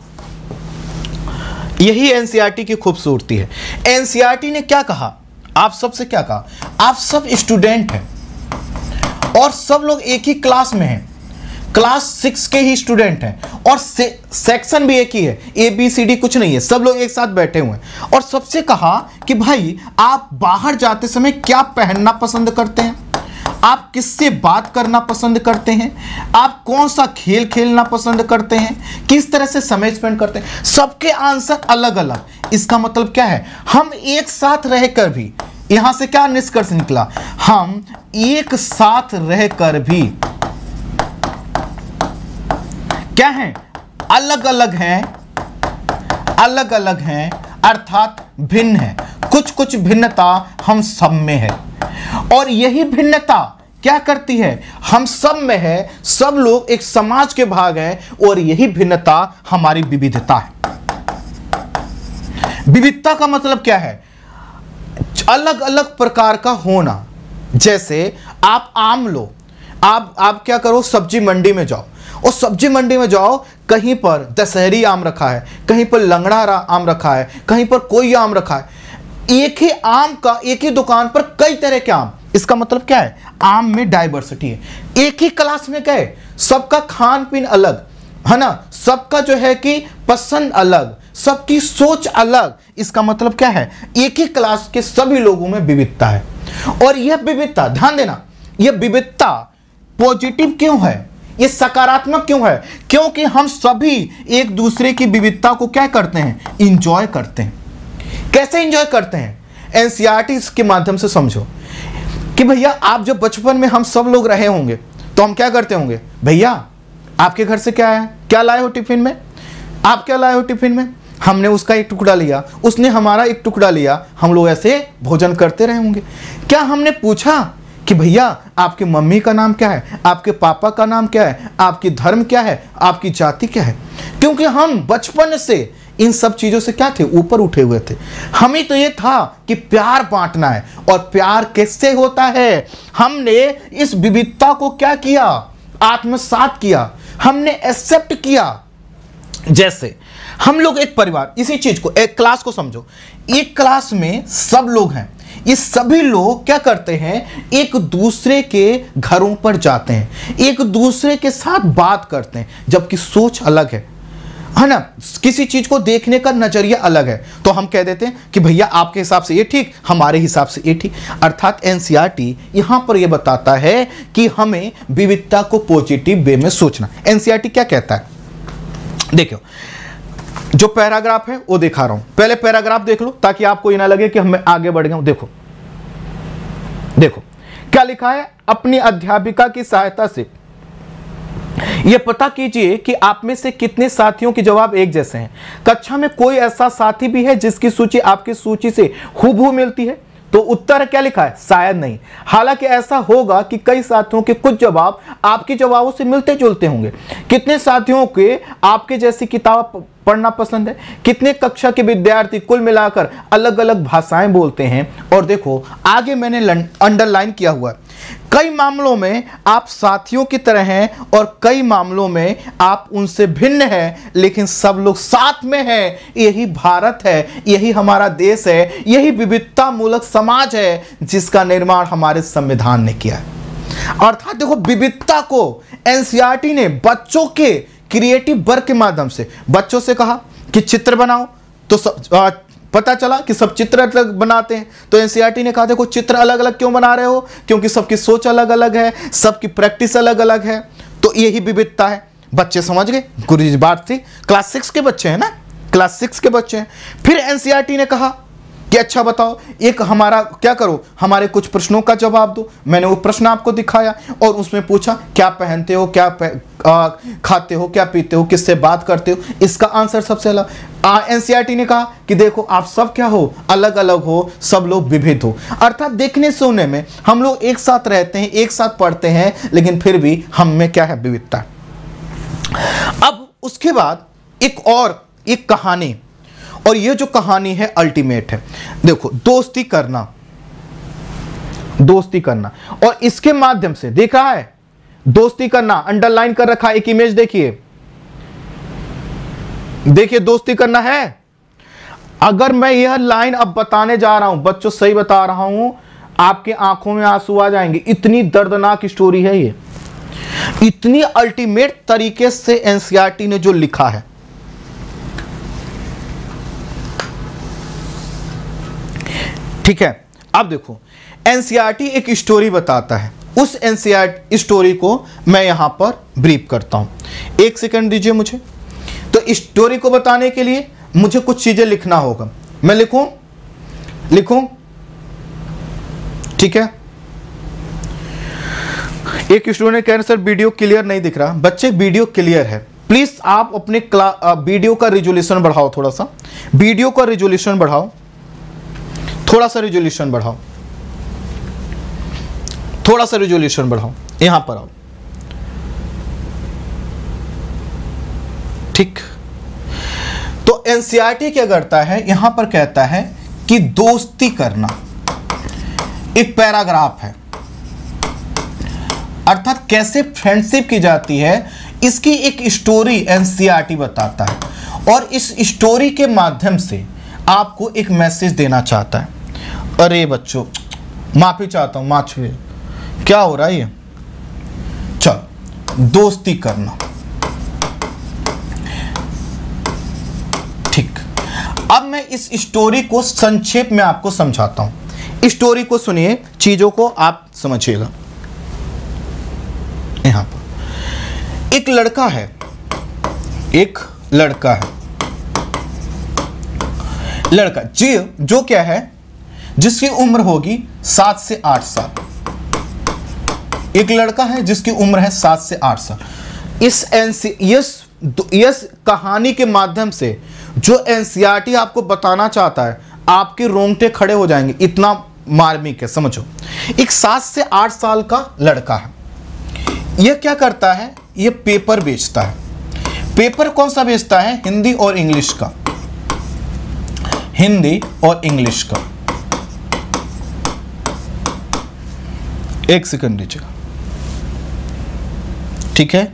यही एनसीईआरटी की खूबसूरती है। एनसीईआरटी ने क्या कहा, आप सबसे क्या कहा, आप सब स्टूडेंट हैं और सब लोग एक ही क्लास में हैं, क्लास सिक्स के ही स्टूडेंट हैं और से, सेक्शन भी एक ही है, ए बी सी डी कुछ नहीं है, सब लोग एक साथ बैठे हुए हैं। और सबसे कहा कि भाई आप बाहर जाते समय क्या पहनना पसंद करते हैं, आप किससे बात करना पसंद करते हैं, आप कौन सा खेल खेलना पसंद करते हैं, किस तरह से समय स्पेंड करते हैं। सबके आंसर अलग अलग। इसका मतलब क्या है, हम एक साथ रहकर भी, यहां से क्या निष्कर्ष निकला, हम एक साथ रहकर भी क्या हैं, अलग अलग हैं, अलग अलग हैं अर्थात भिन्न है। कुछ कुछ भिन्नता हम सब में है और यही भिन्नता क्या करती है, हम सब में है, सब लोग एक समाज के भाग हैं और यही भिन्नता हमारी विविधता है। विविधता का मतलब क्या है, अलग अलग प्रकार का होना। जैसे आप आम लो, आप आप क्या करो, सब्जी मंडी में जाओ और सब्जी मंडी में जाओ, कहीं पर दशहरी आम रखा है, कहीं पर लंगड़ा आम रखा है, कहीं पर कोई आम रखा है। एक ही आम का, एक ही दुकान पर कई तरह के आम। इसका मतलब क्या है, आम में डाइवर्सिटी है। एक ही क्लास में गए, सबका खान पीन अलग है ना, सबका जो है कि पसंद अलग, सबकी सोच अलग। इसका मतलब क्या है, एक ही क्लास के सभी लोगों में विविधता है। और यह विविधता, ध्यान देना, यह विविधता पॉजिटिव क्यों है, ये सकारात्मक क्यों है, क्योंकि हम सभी एक दूसरे की विविधता को क्या करते हैं, इंजॉय करते हैं। कैसे इंजॉय करते हैं, एनसीईआरटी के माध्यम से समझो कि भैया आप जब बचपन में हम सब लोग रहे होंगे तो हम क्या करते होंगे, भैया आपके घर से क्या है, क्या लाए हो टिफिन में, आप क्या लाए हो टिफिन में, हमने उसका एक टुकड़ा लिया, उसने हमारा एक टुकड़ा लिया, हम लोग ऐसे भोजन करते रहे होंगे। क्या हमने पूछा कि भैया आपकी मम्मी का नाम क्या है, आपके पापा का नाम क्या है, आपकी धर्म क्या है, आपकी जाति क्या है? क्योंकि हम बचपन से इन सब चीजों से क्या थे, ऊपर उठे हुए थे। हमें तो ये था कि प्यार बांटना है, और प्यार कैसे होता है, हमने इस विविधता को क्या किया, आत्मसात किया, हमने एक्सेप्ट किया। जैसे हम लोग एक परिवार, इसी चीज को, एक क्लास को समझो, एक क्लास में सब लोग हैं, ये सभी लोग क्या करते हैं, एक दूसरे के घरों पर जाते हैं, एक दूसरे के साथ बात करते हैं, जबकि सोच अलग है है ना, किसी चीज को देखने का नजरिया अलग है। तो हम कह देते हैं कि भैया आपके हिसाब से ये ठीक, हमारे हिसाब से ये ठीक। अर्थात एनसीईआरटी यहां पर ये बताता है कि हमें विविधता को पॉजिटिव वे में सोचना। एनसीईआरटी क्या कहता है, देखो जो पैराग्राफ है वो दिखा रहा हूं, पहले पैराग्राफ देख लो ताकि आपको ये ना लगे कि हम आगे बढ़ गए। देखो देखो क्या लिखा है, अपनी अध्यापिका की सहायता से यह पता कीजिए कि आप में से कितने साथियों के जवाब एक जैसे हैं। कक्षा में कोई ऐसा साथी भी है जिसकी सूची आपकी सूची से हूबहू मिलती है? तो उत्तर क्या लिखा है? शायद नहीं। हालांकि ऐसा होगा कि कई साथियों के कुछ जवाब आपके जवाबों से मिलते जुलते होंगे। कितने साथियों के आपके जैसी किताब पढ़ना पसंद है? कितने कक्षा के विद्यार्थी कुल मिलाकर अलग अलग भाषाएं बोलते हैं? और देखो आगे मैंने अंडरलाइन किया हुआ है, कई मामलों में आप साथियों की तरह हैं और कई मामलों में आप उनसे भिन्न हैं, लेकिन सब लोग साथ में हैं। यही भारत है, यही हमारा देश है, यही विविधता मूलक समाज है जिसका निर्माण हमारे संविधान ने किया है। अर्थात देखो, विविधता को एनसीईआरटी ने बच्चों के क्रिएटिव वर्क के माध्यम से बच्चों से कहा कि चित्र बनाओ, तो सब आ, पता चला कि सब चित्र अलग बनाते हैं। तो एनसीईआरटी ने कहा देखो चित्र अलग अलग क्यों बना रहे हो? क्योंकि सबकी सोच अलग अलग है, सबकी प्रैक्टिस अलग अलग है, तो यही विविधता है। बच्चे समझ गए, गुरु जी बात थी। क्लास सिक्स के बच्चे हैं ना, क्लास सिक्स के बच्चे हैं। फिर एनसीईआरटी ने कहा कि अच्छा बताओ, एक हमारा क्या करो, हमारे कुछ प्रश्नों का जवाब दो। मैंने वो प्रश्न आपको दिखाया और उसमें पूछा क्या पहनते हो, क्या पह, आ, खाते हो, क्या पीते हो, किससे बात करते हो, इसका आंसर सबसे अलग। एनसीईआरटी ने कहा कि देखो आप सब क्या हो, अलग अलग हो, सब लोग विविध हो। अर्थात देखने सुनने में हम लोग एक साथ रहते हैं, एक साथ पढ़ते हैं, लेकिन फिर भी हम में क्या है, विविधता। अब उसके बाद एक और एक कहानी, और ये जो कहानी है अल्टीमेट है। देखो दोस्ती करना, दोस्ती करना, और इसके माध्यम से देख रहा है दोस्ती करना, अंडरलाइन कर रखा, एक इमेज देखिए, देखिए दोस्ती करना है। अगर मैं यह लाइन अब बताने जा रहा हूं बच्चों, सही बता रहा हूं, आपके आंखों में आंसू आ जाएंगे, इतनी दर्दनाक स्टोरी है ये, इतनी अल्टीमेट तरीके से एनसीईआरटी ने जो लिखा है। ठीक है, अब देखो एनसीईआरटी एक स्टोरी बताता है, उस एनसीईआरटी स्टोरी को मैं यहां पर ब्रीफ करता हूं। एक सेकंड दीजिए मुझे। तो इस स्टोरी को बताने के लिए मुझे कुछ चीजें लिखना होगा। मैं लिखूं लिखूं ठीक है। एक स्टूडेंट ने कहा सर वीडियो क्लियर नहीं दिख रहा। बच्चे वीडियो क्लियर है, प्लीज आप अपने वीडियो का रिजोल्यूशन बढ़ाओ, थोड़ा सा वीडियो का रिजोल्यूशन बढ़ाओ, थोड़ा सा रिजोल्यूशन बढ़ाओ, थोड़ा सा रिजोल्यूशन बढ़ाओ, यहां पर आओ। ठीक, तो एनसीईआरटी क्या करता है, यहां पर कहता है कि दोस्ती करना, एक पैराग्राफ है, अर्थात कैसे फ्रेंडशिप की जाती है, इसकी एक स्टोरी एनसीईआरटी बताता है, और इस स्टोरी के माध्यम से आपको एक मैसेज देना चाहता है। अरे बच्चों, माफी चाहता हूं, माफी, क्या हो रहा है ये? चलो, दोस्ती करना। ठीक, अब मैं इस स्टोरी को संक्षेप में आपको समझाता हूं। स्टोरी को सुनिए, चीजों को आप समझिएगा। यहां पर एक लड़का है, एक लड़का है, लड़का जी जो क्या है, जिसकी उम्र होगी सात से आठ साल। एक लड़का है जिसकी उम्र है सात से आठ साल। इस एनसी यस यस कहानी के माध्यम से जो एनसीईआरटी आपको बताना चाहता है, आपके रोंगटे खड़े हो जाएंगे, इतना मार्मिक है, समझो। एक सात से आठ साल का लड़का है, यह क्या करता है, यह पेपर बेचता है। पेपर कौन सा बेचता है? हिंदी और इंग्लिश का, हिंदी और इंग्लिश का। एक सेकंड दीजिएगा, ठीक है।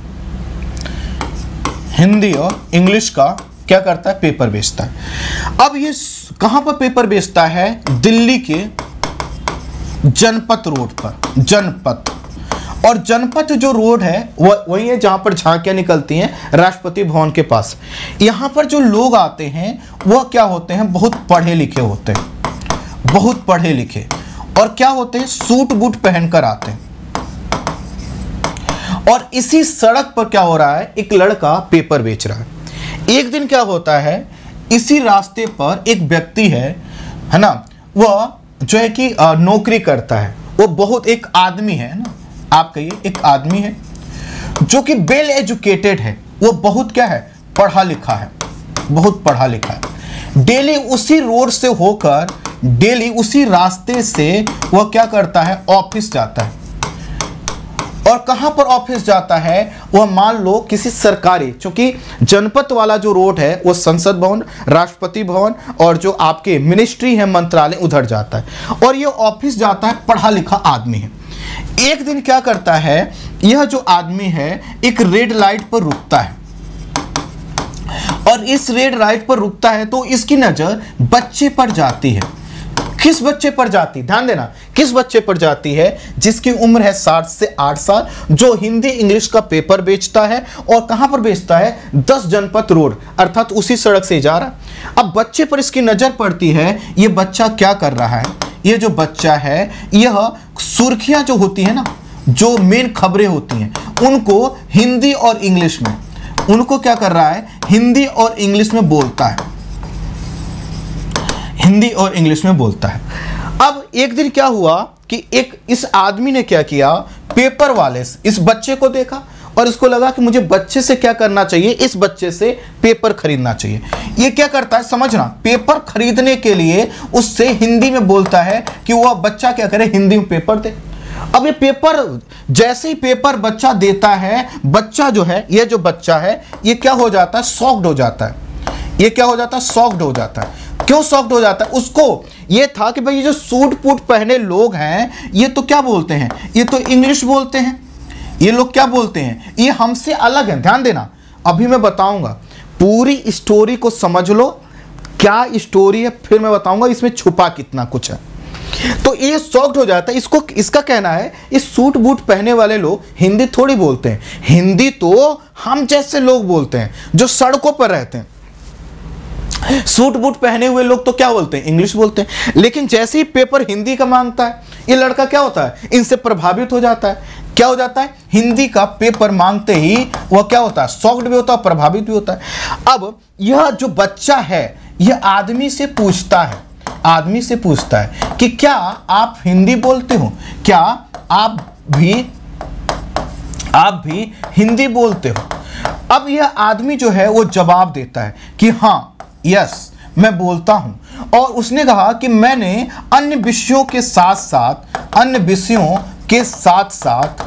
हिंदी और इंग्लिश का क्या करता है, पेपर बेचता है। अब ये कहां पर पेपर बेचता है? दिल्ली के जनपथ रोड पर, जनपथ। और जनपथ जो रोड है वह वही है जहां पर झांकियां निकलती हैं राष्ट्रपति भवन के पास। यहां पर जो लोग आते हैं वह क्या होते हैं, बहुत पढ़े लिखे होते हैं, बहुत पढ़े लिखे, और क्या होते हैं, सूट बूट पहनकर आते हैं। और इसी सड़क पर क्या हो रहा है, एक लड़का पेपर बेच रहा है। एक दिन क्या होता है, इसी रास्ते पर एक व्यक्ति है है ना, वह जो है कि नौकरी करता है, वो बहुत एक आदमी है ना, आप कहिए एक आदमी है जो कि वेल एजुकेटेड है, वो बहुत क्या है, पढ़ा लिखा है, बहुत पढ़ा लिखा है। डेली उसी रोड से होकर डेली उसी रास्ते से वह क्या करता है, ऑफिस जाता है। और कहां पर ऑफिस जाता है, वह मान लो किसी सरकारी, क्योंकि जनपद वाला जो रोड है वो संसद भवन, राष्ट्रपति भवन और जो आपके मिनिस्ट्री है, मंत्रालय, उधर जाता है। और ये ऑफिस जाता है, पढ़ा लिखा आदमी है। एक दिन क्या करता है, यह जो आदमी है एक रेड लाइट पर रुकता है, और इस रेड लाइट पर रुकता है तो इसकी नजर बच्चे पर जाती है। किस बच्चे पर जाती, ध्यान देना, किस बच्चे पर जाती है, जिसकी उम्र है सात से आठ साल, जो हिंदी इंग्लिश का पेपर बेचता है। और कहां पर बेचता है, दस जनपद रोड, अर्थात उसी सड़क से जा रहा। अब बच्चे पर इसकी नजर पड़ती है, ये बच्चा क्या कर रहा है, ये जो बच्चा है यह सुर्खियां जो होती है ना, जो मेन खबरें होती हैं, उनको हिंदी और इंग्लिश में, उनको क्या कर रहा है, हिंदी और इंग्लिश में बोलता है, हिंदी और इंग्लिश में बोलता है। अब एक दिन क्या हुआ कि एक इस आदमी ने क्या किया, पेपर वाले से इस बच्चे को देखा और इसको लगा कि मुझे बच्चे से क्या करना चाहिए, इस बच्चे से पेपर खरीदना चाहिए। ये क्या करता है, समझना, पेपर खरीदने के लिए उससे हिंदी में बोलता है कि वह बच्चा क्या करे, हिंदी में पेपर दे। अब ये पेपर, जैसे ही पेपर बच्चा देता है, बच्चा जो है, ये जो बच्चा है ये क्या हो जाता है, शॉक्ड हो जाता है। ये क्या हो जाता है, शॉक्ड हो जाता है। क्यों शॉक्ड हो जाता है, उसको ये था कि भाई ये जो सूट बूट पहने लोग हैं ये तो क्या बोलते हैं, ये तो इंग्लिश बोलते हैं, ये लोग क्या बोलते हैं, ये हमसे अलग है। ध्यान देना, अभी मैं बताऊंगा, पूरी स्टोरी को समझ लो, क्या स्टोरी है, फिर मैं बताऊंगा इसमें छुपा कितना कुछ है। तो ये शॉक्ड हो जाता है। इसको, इसका कहना है इस सूट बूट पहने वाले लोग हिंदी थोड़ी बोलते हैं, हिंदी तो हम जैसे लोग बोलते हैं जो सड़कों पर रहते हैं। सूट बूट पहने हुए लोग तो क्या बोलते हैं, इंग्लिश बोलते हैं। लेकिन जैसे ही पेपर हिंदी का मांगता है, ये लड़का क्या होता है, इनसे प्रभावित हो जाता है। क्या हो जाता है, हिंदी का पेपर मांगते ही वह क्या होता है, शॉक्ड भी होता है, प्रभावित भी होता है। अब यह जो बच्चा है यह आदमी से पूछता है, आदमी से पूछता है कि क्या आप हिंदी बोलते हो, क्या आप भी आप भी हिंदी बोलते हो। अब यह आदमी जो है वो जवाब देता है कि हाँ, यस, मैं बोलता हूं। और उसने कहा कि मैंने अन्य विषयों के साथ साथ अन्य विषयों के साथ साथ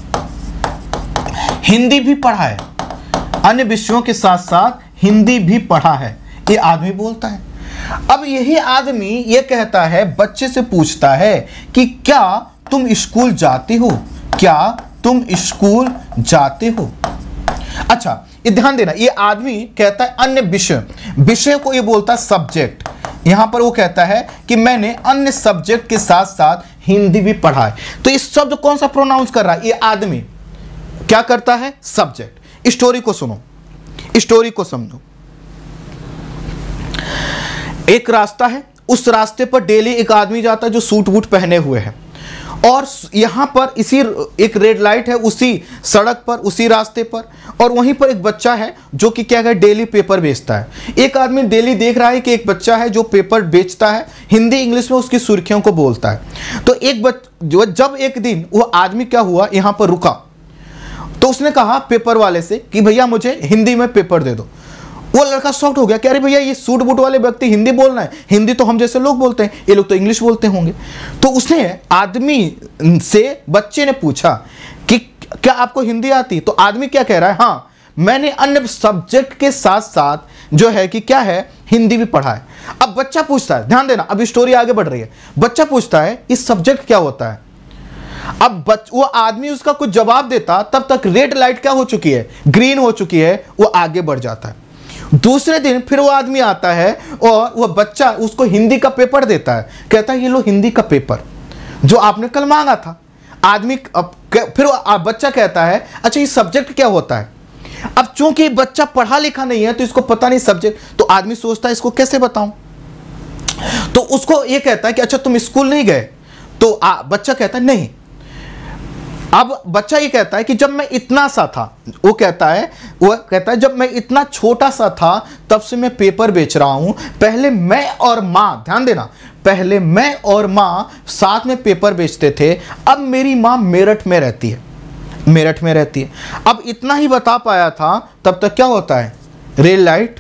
हिंदी भी पढ़ा है, अन्य विषयों के साथ साथ हिंदी भी पढ़ा है, ये आदमी बोलता है। अब यही आदमी ये कहता है, बच्चे से पूछता है कि क्या तुम स्कूल जाते हो, क्या तुम स्कूल जाते हो। अच्छा, ये ध्यान देना, ये आदमी कहता है अन्य विषय, विषय को ये बोलता है सब्जेक्ट। यहां पर वो कहता है कि मैंने अन्य सब्जेक्ट के साथ साथ हिंदी भी पढ़ा है। तो इस शब्द कौन सा प्रोनाउंस कर रहा है, ये आदमी क्या करता है, सब्जेक्ट। स्टोरी को सुनो, स्टोरी को समझो। एक रास्ता है, उस रास्ते पर डेली एक आदमी जाता है जो सूट बूट पहने हुए है, और यहां पर इसी एक रेड लाइट है, उसी सड़क पर, उसी रास्ते पर, और वहीं पर एक बच्चा है जो कि क्या है, डेली पेपर बेचता है। एक आदमी डेली देख रहा है कि एक बच्चा है जो पेपर बेचता है, हिंदी इंग्लिश में उसकी सुर्खियों को बोलता है। तो एक बच्चा, जब एक दिन वो आदमी क्या हुआ, यहां पर रुका, तो उसने कहा पेपर वाले से कि भैया मुझे हिंदी में पेपर दे दो। वो लड़का शॉक्ड हो गया कि अरे भैया ये सूट बूट वाले व्यक्ति हिंदी बोल रहे हैं, हिंदी तो हम जैसे लोग बोलते हैं, ये लोग तो इंग्लिश बोलते होंगे। तो उसने आदमी से, बच्चे ने पूछा कि क्या आपको हिंदी आती। तो आदमी क्या कह रहा है, हाँ मैंने अन्य सब्जेक्ट के साथ साथ जो है कि क्या है, हिंदी भी पढ़ा है। अब बच्चा पूछता है, ध्यान देना, अब स्टोरी आगे बढ़ रही है। बच्चा पूछता है इस सब्जेक्ट क्या होता है। अब बच, वो आदमी उसका कुछ जवाब देता, तब तक रेड लाइट क्या हो चुकी है, ग्रीन हो चुकी है, वो आगे बढ़ जाता है। दूसरे दिन फिर वो आदमी आता है और वह बच्चा उसको हिंदी का पेपर देता है, कहता है ये लो हिंदी का पेपर जो आपने कल मांगा था। आदमी अब फिर बच्चा कहता है अच्छा ये सब्जेक्ट क्या होता है। अब चूंकि बच्चा पढ़ा लिखा नहीं है तो इसको पता नहीं सब्जेक्ट, तो आदमी सोचता है इसको कैसे बताऊं। तो उसको ये कहता है कि अच्छा तुम स्कूल नहीं गए। तो आ, बच्चा कहता है नहीं। अब बच्चा ये कहता है कि जब मैं इतना सा था, वो कहता है वो कहता है जब मैं इतना छोटा सा था तब से मैं पेपर बेच रहा हूं। पहले मैं और माँ, ध्यान देना, पहले मैं और माँ साथ में पेपर बेचते थे, अब मेरी माँ मेरठ में रहती है, मेरठ में रहती है। अब इतना ही बता पाया था, तब तक क्या होता है, रेल लाइट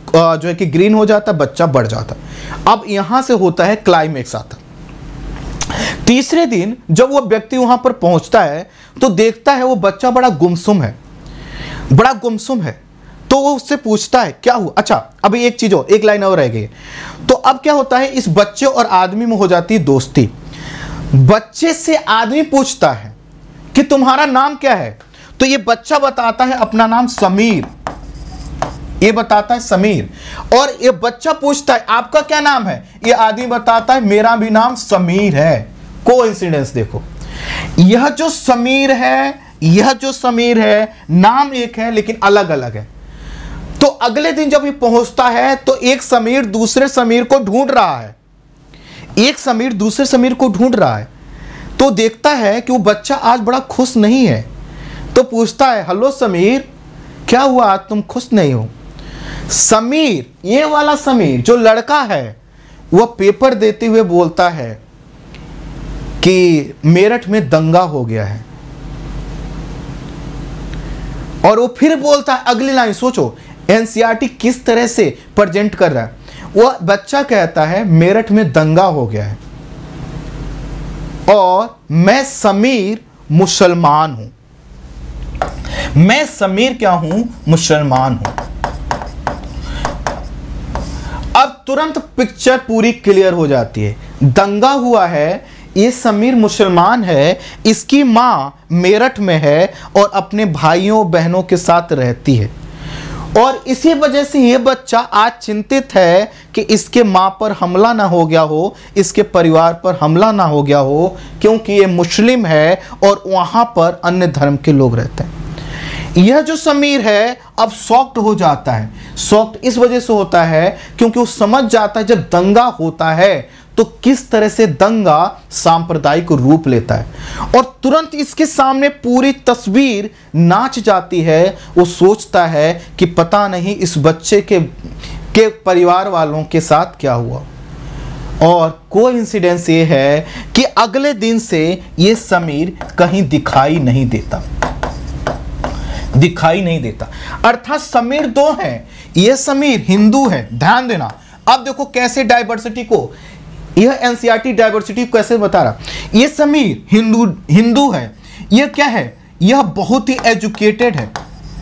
जो है कि ग्रीन हो जाता है, बच्चा बढ़ जाता है। अब यहां से होता है क्लाइमेक्स आता। तीसरे दिन जब वो व्यक्ति वहां पर पहुंचता है तो देखता है वो बच्चा बड़ा गुमसुम है, बड़ा गुमसुम है। तो वो उससे पूछता है क्या हुआ। अच्छा अभी एक चीज और, एक लाइन और रह गई। तो अब क्या होता है, इस बच्चे और आदमी में हो जाती है दोस्ती। बच्चे से आदमी पूछता है कि तुम्हारा नाम क्या है, तो ये बच्चा बताता है अपना नाम समीर, ये बताता है समीर। और ये बच्चा पूछता है आपका क्या नाम है, ये आदमी बताता है मेरा भी नाम समीर है। कोइंसिडेंस देखो, यह जो समीर है, यह जो समीर है, नाम एक है लेकिन अलग अलग है। तो अगले दिन जब ये पहुंचता है तो एक समीर दूसरे समीर को ढूंढ रहा है, एक समीर दूसरे समीर को ढूंढ रहा है। तो देखता है कि वो बच्चा आज बड़ा खुश नहीं है। तो पूछता है हेलो समीर, क्या हुआ आज तुम खुश नहीं हो। समीर, ये वाला समीर जो लड़का है, वह पेपर देते हुए बोलता है कि मेरठ में दंगा हो गया है। और वो फिर बोलता है अगली लाइन, सोचो एनसीईआरटी किस तरह से प्रेजेंट कर रहा है। वह बच्चा कहता है मेरठ में दंगा हो गया है और मैं समीर मुसलमान हूं, मैं समीर क्या हूं, मुसलमान हूं। अब तुरंत पिक्चर पूरी क्लियर हो जाती है। दंगा हुआ है, ये समीर मुसलमान है, इसकी मां मेरठ में है और अपने भाइयों बहनों के साथ रहती है। और इसी वजह से ये बच्चा आज चिंतित है कि इसके मां पर हमला ना हो गया हो, इसके परिवार पर हमला ना हो गया हो, क्योंकि ये मुस्लिम है और वहां पर अन्य धर्म के लोग रहते हैं। यह जो समीर है अब शॉक्ड हो जाता है। शॉक्ड इस वजह से होता है क्योंकि वो समझ जाता है जब दंगा होता है तो किस तरह से दंगा सांप्रदायिक रूप लेता है। और तुरंत इसके सामने पूरी तस्वीर नाच जाती है। वो सोचता है कि पता नहीं इस बच्चे के के परिवार वालों के साथ क्या हुआ। और कोइंसिडेंस ये है कि अगले दिन से ये समीर कहीं दिखाई नहीं देता, दिखाई नहीं देता। अर्थात समीर दो हैं, ये समीर हिंदू है, ध्यान देना। अब देखो कैसे डाइवर्सिटी को, यह एनसीईआरटी डाइवर्सिटी को कैसे बता रहा। ये समीर हिंदू हिंदू है, यह क्या है, यह बहुत ही एजुकेटेड है,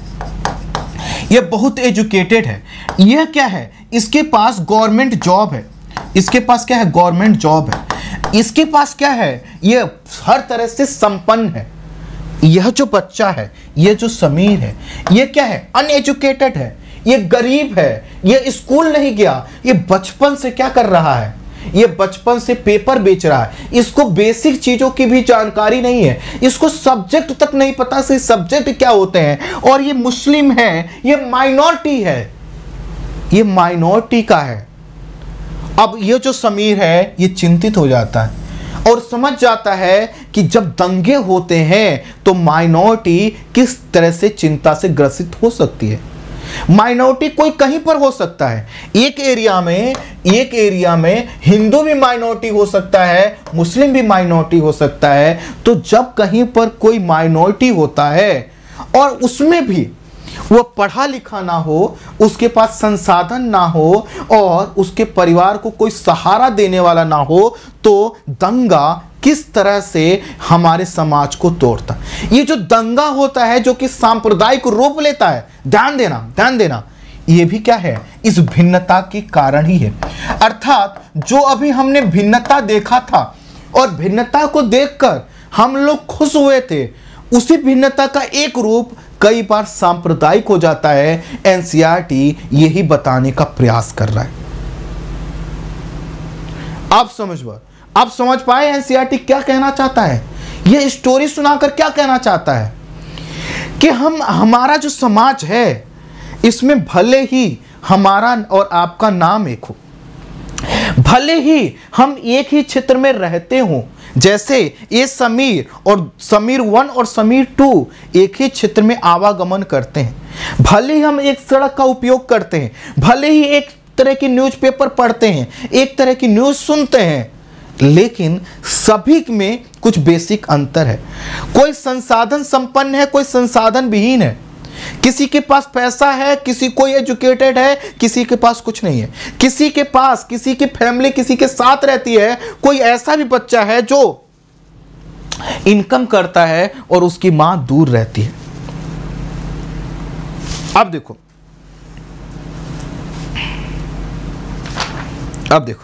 यह बहुत एजुकेटेड है। यह क्या है, इसके पास गवर्नमेंट जॉब है, इसके पास क्या है, गवर्नमेंट जॉब है। इसके पास क्या है, यह हर तरह से संपन्न है। यह जो बच्चा है, यह जो समीर है, यह क्या है, अनएजुकेटेड है, यह गरीब है, यह स्कूल नहीं गया, यह बचपन से क्या कर रहा है, ये बचपन से पेपर बेच रहा है। इसको बेसिक चीजों की भी जानकारी नहीं है, इसको सब्जेक्ट तक नहीं पता से सब्जेक्ट क्या होते हैं। और ये मुस्लिम है, ये माइनॉरिटी है, ये माइनॉरिटी का है। अब ये जो समीर है ये चिंतित हो जाता है और समझ जाता है कि जब दंगे होते हैं तो माइनॉरिटी किस तरह से चिंता से ग्रसित हो सकती है। माइनॉरिटी कोई कहीं पर हो सकता है, एक एरिया में एक एरिया में हिंदू भी माइनॉरिटी हो सकता है, मुस्लिम भी माइनॉरिटी हो सकता है। तो जब कहीं पर कोई माइनॉरिटी होता है और उसमें भी वो पढ़ा लिखा ना हो, उसके पास संसाधन ना हो और उसके परिवार को कोई सहारा देने वाला ना हो, तो दंगा किस तरह से हमारे समाज को तोड़ता। ये जो दंगा होता है जो कि सांप्रदायिक रूप लेता है, ध्यान देना ध्यान देना, ये भी क्या है, इस भिन्नता के कारण ही है। अर्थात जो अभी हमने भिन्नता देखा था और भिन्नता को देखकर हम लोग खुश हुए थे, उसी भिन्नता का एक रूप कई बार सांप्रदायिक हो जाता है। एनसीईआरटी यही बताने का प्रयास कर रहा है। आप समझ पाए आप समझ पाए एनसीईआरटी क्या कहना चाहता है, यह स्टोरी सुनाकर क्या कहना चाहता है कि हम हमारा जो समाज है इसमें भले ही हमारा और आपका नाम एक हो, भले ही हम एक ही क्षेत्र में रहते हों, जैसे ये समीर और समीर वन और समीर टू एक ही क्षेत्र में आवागमन करते हैं, भले ही हम एक सड़क का उपयोग करते हैं, भले ही एक तरह की न्यूज़पेपर पढ़ते हैं, एक तरह की न्यूज़ सुनते हैं, लेकिन सभी में कुछ बेसिक अंतर है। कोई संसाधन संपन्न है, कोई संसाधन विहीन है। किसी के पास पैसा है, किसी कोई एजुकेटेड है, किसी के पास कुछ नहीं है। किसी के पास, किसी की फैमिली किसी के साथ रहती है, कोई ऐसा भी बच्चा है जो इनकम करता है और उसकी मां दूर रहती है। अब देखो, अब देखो,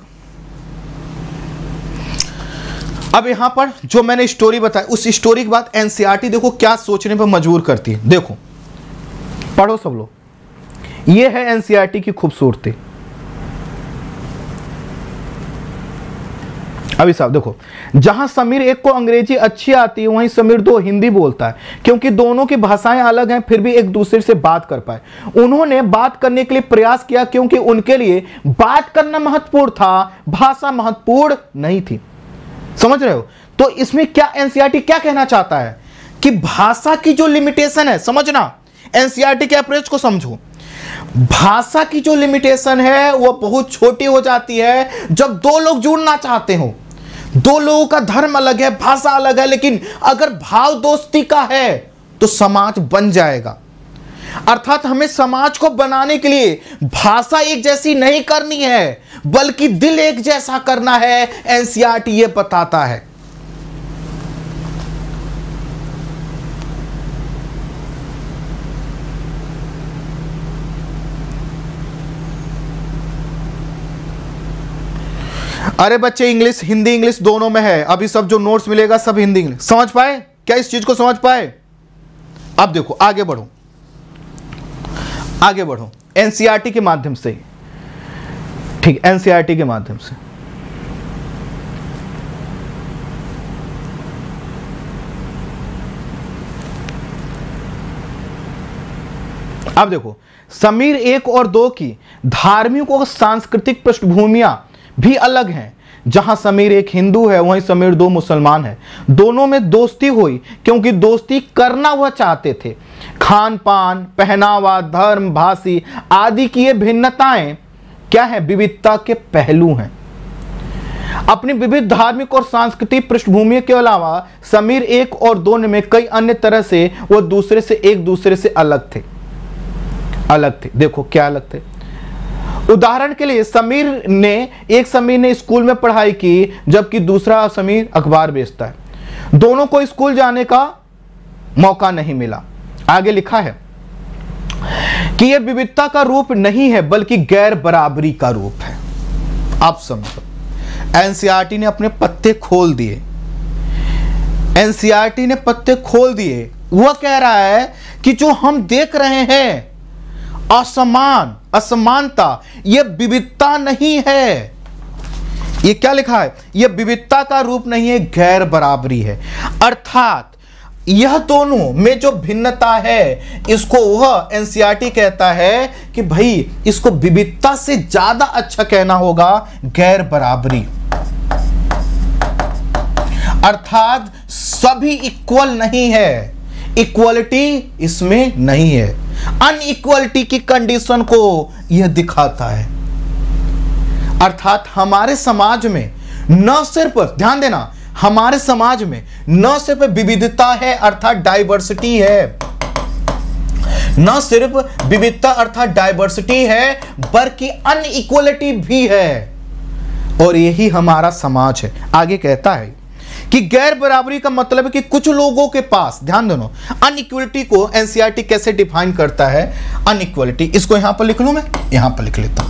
अब यहां पर जो मैंने स्टोरी बताई, उस स्टोरी के बाद एनसीईआरटी देखो क्या सोचने पर मजबूर करती है। देखो, पढ़ो सब लोग, ये है एनसीईआरटी की खूबसूरती। अभी साहब देखो, जहां समीर एक को अंग्रेजी अच्छी आती है, वहीं समीर दो हिंदी बोलता है। क्योंकि दोनों की भाषाएं अलग हैं, फिर भी एक दूसरे से बात कर पाए। उन्होंने बात करने के लिए प्रयास किया, क्योंकि उनके लिए बात करना महत्वपूर्ण था, भाषा महत्वपूर्ण नहीं थी। समझ रहे हो? तो इसमें क्या एनसीईआरटी क्या कहना चाहता है कि भाषा की जो लिमिटेशन है, समझना, एनसीईआरटी के अप्रोच को समझो। भाषा की जो लिमिटेशन है वो बहुत छोटी हो जाती है जब दो लोग जुड़ना चाहते हो। दो लोगों का धर्म अलग है, भाषा अलग है, लेकिन अगर भाव दोस्ती का है तो समाज बन जाएगा। अर्थात हमें समाज को बनाने के लिए भाषा एक जैसी नहीं करनी है, बल्कि दिल एक जैसा करना है। एनसीईआरटी ये बताता है। अरे बच्चे, इंग्लिश, हिंदी इंग्लिश दोनों में है। अभी सब जो नोट्स मिलेगा सब हिंदी इंग्लिश। समझ पाए क्या? इस चीज को समझ पाए? अब देखो, आगे बढ़ो, आगे बढ़ो एनसीईआरटी के माध्यम से। ठीक, एनसीईआरटी के माध्यम से अब देखो, समीर एक और दो की धार्मिक और सांस्कृतिक पृष्ठभूमियां भी अलग हैं। जहां समीर एक हिंदू है, वहीं समीर दो मुसलमान है। दोनों में दोस्ती हुई क्योंकि दोस्ती करना वह चाहते थे। खान पान, पहनावा, धर्म, भाषी आदि की ये भिन्नताएं क्या है? विविधता के पहलू हैं। अपनी विविध धार्मिक और सांस्कृतिक पृष्ठभूमि के अलावा समीर एक और दो में कई अन्य तरह से वह दूसरे से एक दूसरे से अलग थे अलग थे देखो क्या अलग थे। उदाहरण के लिए, समीर ने एक समीर ने स्कूल में पढ़ाई की, जबकि दूसरा समीर अखबार बेचता है। दोनों को स्कूल जाने का मौका नहीं मिला। आगे लिखा है कि यह विविधता का रूप नहीं है, बल्कि गैर बराबरी का रूप है। आप समझो, एनसीईआरटी ने अपने पत्ते खोल दिए। एनसीईआरटी ने पत्ते खोल दिए। वह कह रहा है कि जो हम देख रहे हैं असमान, असमानता, यह विविधता नहीं है। यह क्या लिखा है? यह विविधता का रूप नहीं है, गैर बराबरी है। अर्थात यह दोनों में जो भिन्नता है, इसको वह एनसीईआरटी कहता है कि भाई इसको विविधता से ज्यादा अच्छा कहना होगा गैर बराबरी। अर्थात सभी इक्वल नहीं है, इक्वलिटी इसमें नहीं है। अनइक्वलिटी की कंडीशन को यह दिखाता है। अर्थात हमारे समाज में न सिर्फ, ध्यान देना, हमारे समाज में न सिर्फ विविधता है अर्थात डाइवर्सिटी है, न सिर्फ विविधता अर्थात डाइवर्सिटी है, बल्कि अनइक्वलिटी भी है। और यही हमारा समाज है। आगे कहता है कि गैर बराबरी का मतलब है कि कुछ लोगों के पास, ध्यान देना, अनइक्वलिटी को एनसीईआरटी कैसे डिफाइन करता है? अनइक्वलिटी, इसको यहां पर लिख लूं, मैं यहां पर लिख लेता हूं।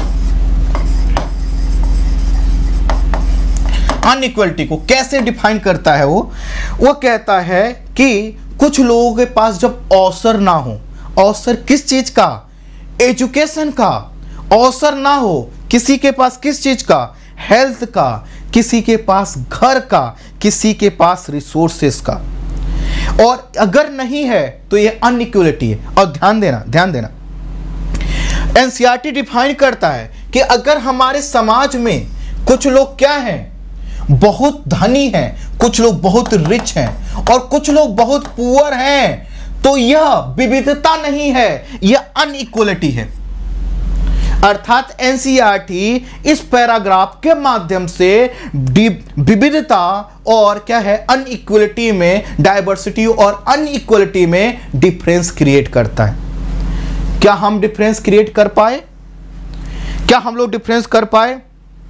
अनइक्वलिटी को कैसे डिफाइन करता है वो? वो कहता है कि कुछ लोगों के पास जब अवसर ना हो, अवसर किस चीज का? एजुकेशन का अवसर ना हो, किसी के पास किस चीज का? हेल्थ का, किसी के पास घर का, किसी के पास रिसोर्सेस का, और अगर नहीं है तो ये अनइक्वलिटी है। और ध्यान देना, ध्यान देना, एनसीईआरटी डिफाइन करता है कि अगर हमारे समाज में कुछ लोग क्या हैं? बहुत धनी हैं, कुछ लोग बहुत रिच हैं और कुछ लोग बहुत पुअर हैं, तो यह विविधता नहीं है, यह अनइक्वलिटी है। अर्थात एनसीईआरटी इस पैराग्राफ के माध्यम से विविधता और क्या है अनइक्वलिटी में, डाइवर्सिटी और अनइक्वलिटी में डिफरेंस क्रिएट करता है। क्या हम डिफरेंस क्रिएट कर पाए? क्या हम लोग डिफरेंस कर पाए?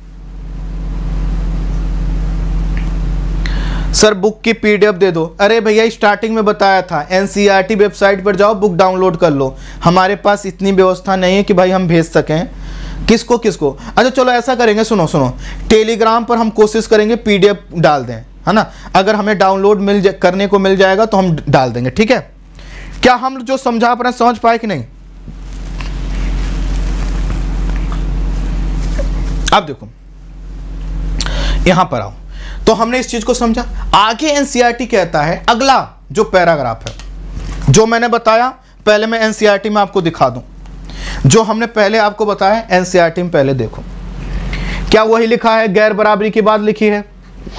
सर बुक की पीडीएफ दे दो। अरे भैया स्टार्टिंग में बताया था, एनसीईआरटी वेबसाइट पर जाओ, बुक डाउनलोड कर लो। हमारे पास इतनी व्यवस्था नहीं है कि भाई हम भेज सकें किसको किसको। अच्छा चलो ऐसा करेंगे, सुनो सुनो, टेलीग्राम पर हम कोशिश करेंगे पीडीएफ डाल दें, है ना। अगर हमें डाउनलोड मिल करने को मिल जाएगा तो हम डाल देंगे, ठीक है। क्या हम जो समझा पा रहे हैं समझ पाए कि नहीं? अब देखो यहां पर आओ, तो हमने इस चीज को समझा। आगे एनसीईआरटी कहता है, अगला जो पैराग्राफ है जो मैंने बताया, पहले मैं एनसीईआरटी में आपको दिखा दूं जो हमने पहले आपको बताया। एनसीईआरटी में पहले देखो क्या वही लिखा है, गैर बराबरी की बात लिखी है।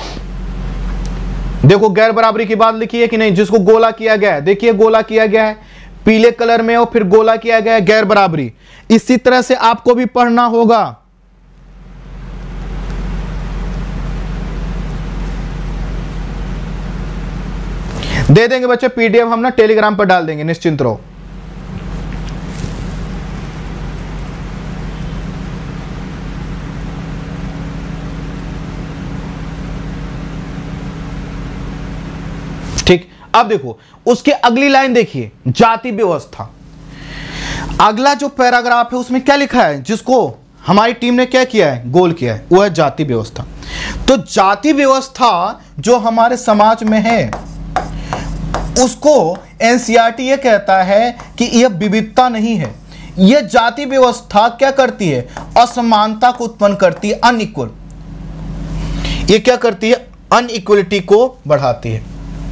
देखो गैर बराबरी की बात लिखी है कि नहीं, जिसको गोला किया गया है, देखिए गोला किया गया है पीले कलर में और फिर गोला किया गया है गैर बराबरी। इसी तरह से आपको भी पढ़ना होगा। दे देंगे बच्चे पीडीएफ, हम ना टेलीग्राम पर डाल देंगे, निश्चिंत रहो। ठीक, अब देखो उसके अगली लाइन देखिए, जाति व्यवस्था। अगला जो पैराग्राफ है उसमें क्या लिखा है, जिसको हमारी टीम ने क्या किया है, गोल किया है, वो है जाति व्यवस्था। तो जाति व्यवस्था जो हमारे समाज में है उसको एनसीईआरटी ये कहता है कि यह विविधता नहीं है, यह जाति व्यवस्था क्या करती है, असमानता को उत्पन्न करती है, अनइक्वल। ये क्या करती है, अनइक्वलिटी को बढ़ाती है।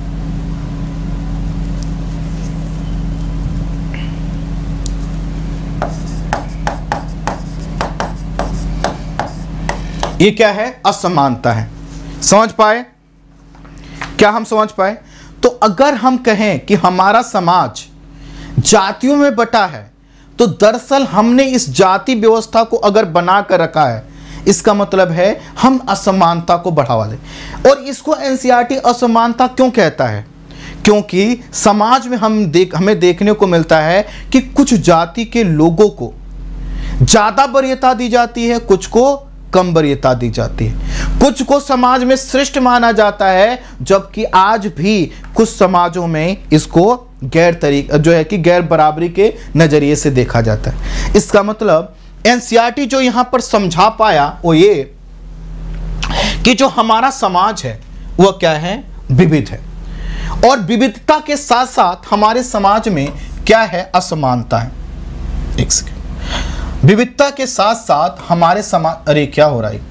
ये क्या है, असमानता है। समझ पाए? क्या हम समझ पाए? तो अगर हम कहें कि हमारा समाज जातियों में बटा है, तो दरअसल हमने इस जाति व्यवस्था को अगर बना कर रखा है, इसका मतलब है हम असमानता को बढ़ावा दें। और इसको एनसीईआरटी असमानता क्यों कहता है? क्योंकि समाज में हम देख हमें देखने को मिलता है कि कुछ जाति के लोगों को ज्यादा वरीयता दी जाती है, कुछ को कम वरीयता दी जाती है, कुछ को समाज में श्रेष्ठ माना जाता है, जबकि आज भी कुछ समाजों में इसको गैर तरीके जो है कि गैर बराबरी के नजरिए से देखा जाता है। इसका मतलब एनसीईआरटी जो यहां पर समझा पाया वो ये कि जो हमारा समाज है वह क्या है, विविध है, और विविधता के साथ साथ हमारे समाज में क्या है, असमानता है। एक सेकंड, विविधता के साथ साथ हमारे समाज, अरे क्या हो रहा है,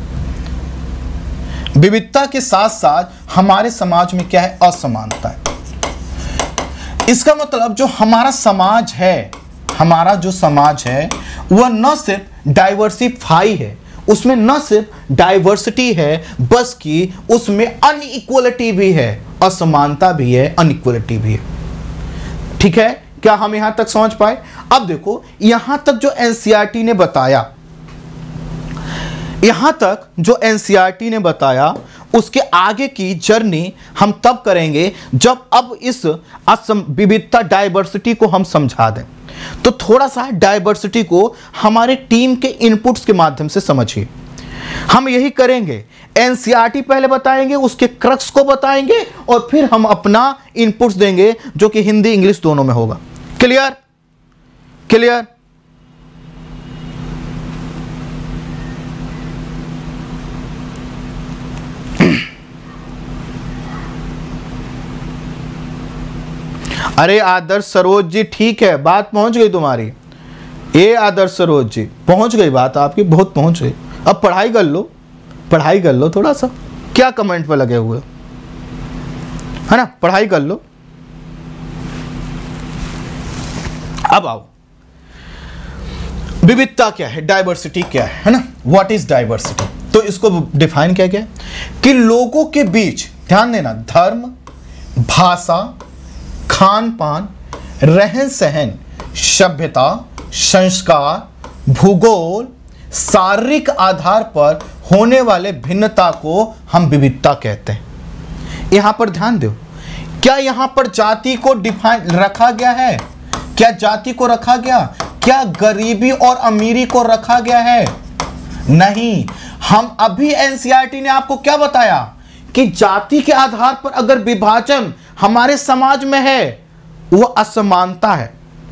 विविधता के साथ साथ हमारे समाज में क्या है, असमानता है। इसका मतलब जो हमारा समाज है, हमारा जो समाज है वह न सिर्फ डाइवर्सिफाई है, उसमें न सिर्फ डाइवर्सिटी है, बल्कि उसमें अनइक्वलिटी भी है, असमानता भी है, अनइक्वलिटी भी है। ठीक है, क्या हम यहां तक समझ पाए? अब देखो यहां तक जो एनसीईआरटी ने बताया, यहां तक जो एनसीईआरटी ने बताया उसके आगे की जर्नी हम तब करेंगे जब अब इस असम विविधता डाइवर्सिटी को हम समझा दें। तो थोड़ा सा डाइवर्सिटी को हमारे टीम के इनपुट्स के माध्यम से समझिए। हम यही करेंगे, एनसीईआरटी पहले बताएंगे, उसके क्रक्स को बताएंगे और फिर हम अपना इनपुट्स देंगे जो कि हिंदी इंग्लिश दोनों में होगा। क्लियर? क्लियर? अरे आदर्श सरोज जी, ठीक है, बात पहुंच गई तुम्हारी। ए आदर्श सरोज जी, पहुंच गई बात आपकी, बहुत पहुंच गई। अब पढ़ाई कर लो, पढ़ाई कर लो थोड़ा सा, क्या कमेंट पे लगे हुए है ना, पढ़ाई कर लो। अब आओ, विविधता क्या है, डाइवर्सिटी क्या है, है ना, व्हाट इज डाइवर्सिटी। तो इसको डिफाइन किया गया कि लोगों के बीच, ध्यान देना, धर्म, भाषा, खान पान, रहन सहन, सभ्यता, संस्कार, भूगोल, शारीरिक आधार पर होने वाले भिन्नता को हम विविधता कहते हैं। यहां पर ध्यान दो, क्या यहां पर जाति को डिफाइन रखा गया है? क्या जाति को रखा गया? क्या गरीबी और अमीरी को रखा गया है? नहीं। हम अभी एनसीईआरटी ने आपको क्या बताया कि जाति के आधार पर अगर विभाजन हमारे समाज में है, वह असमानता है।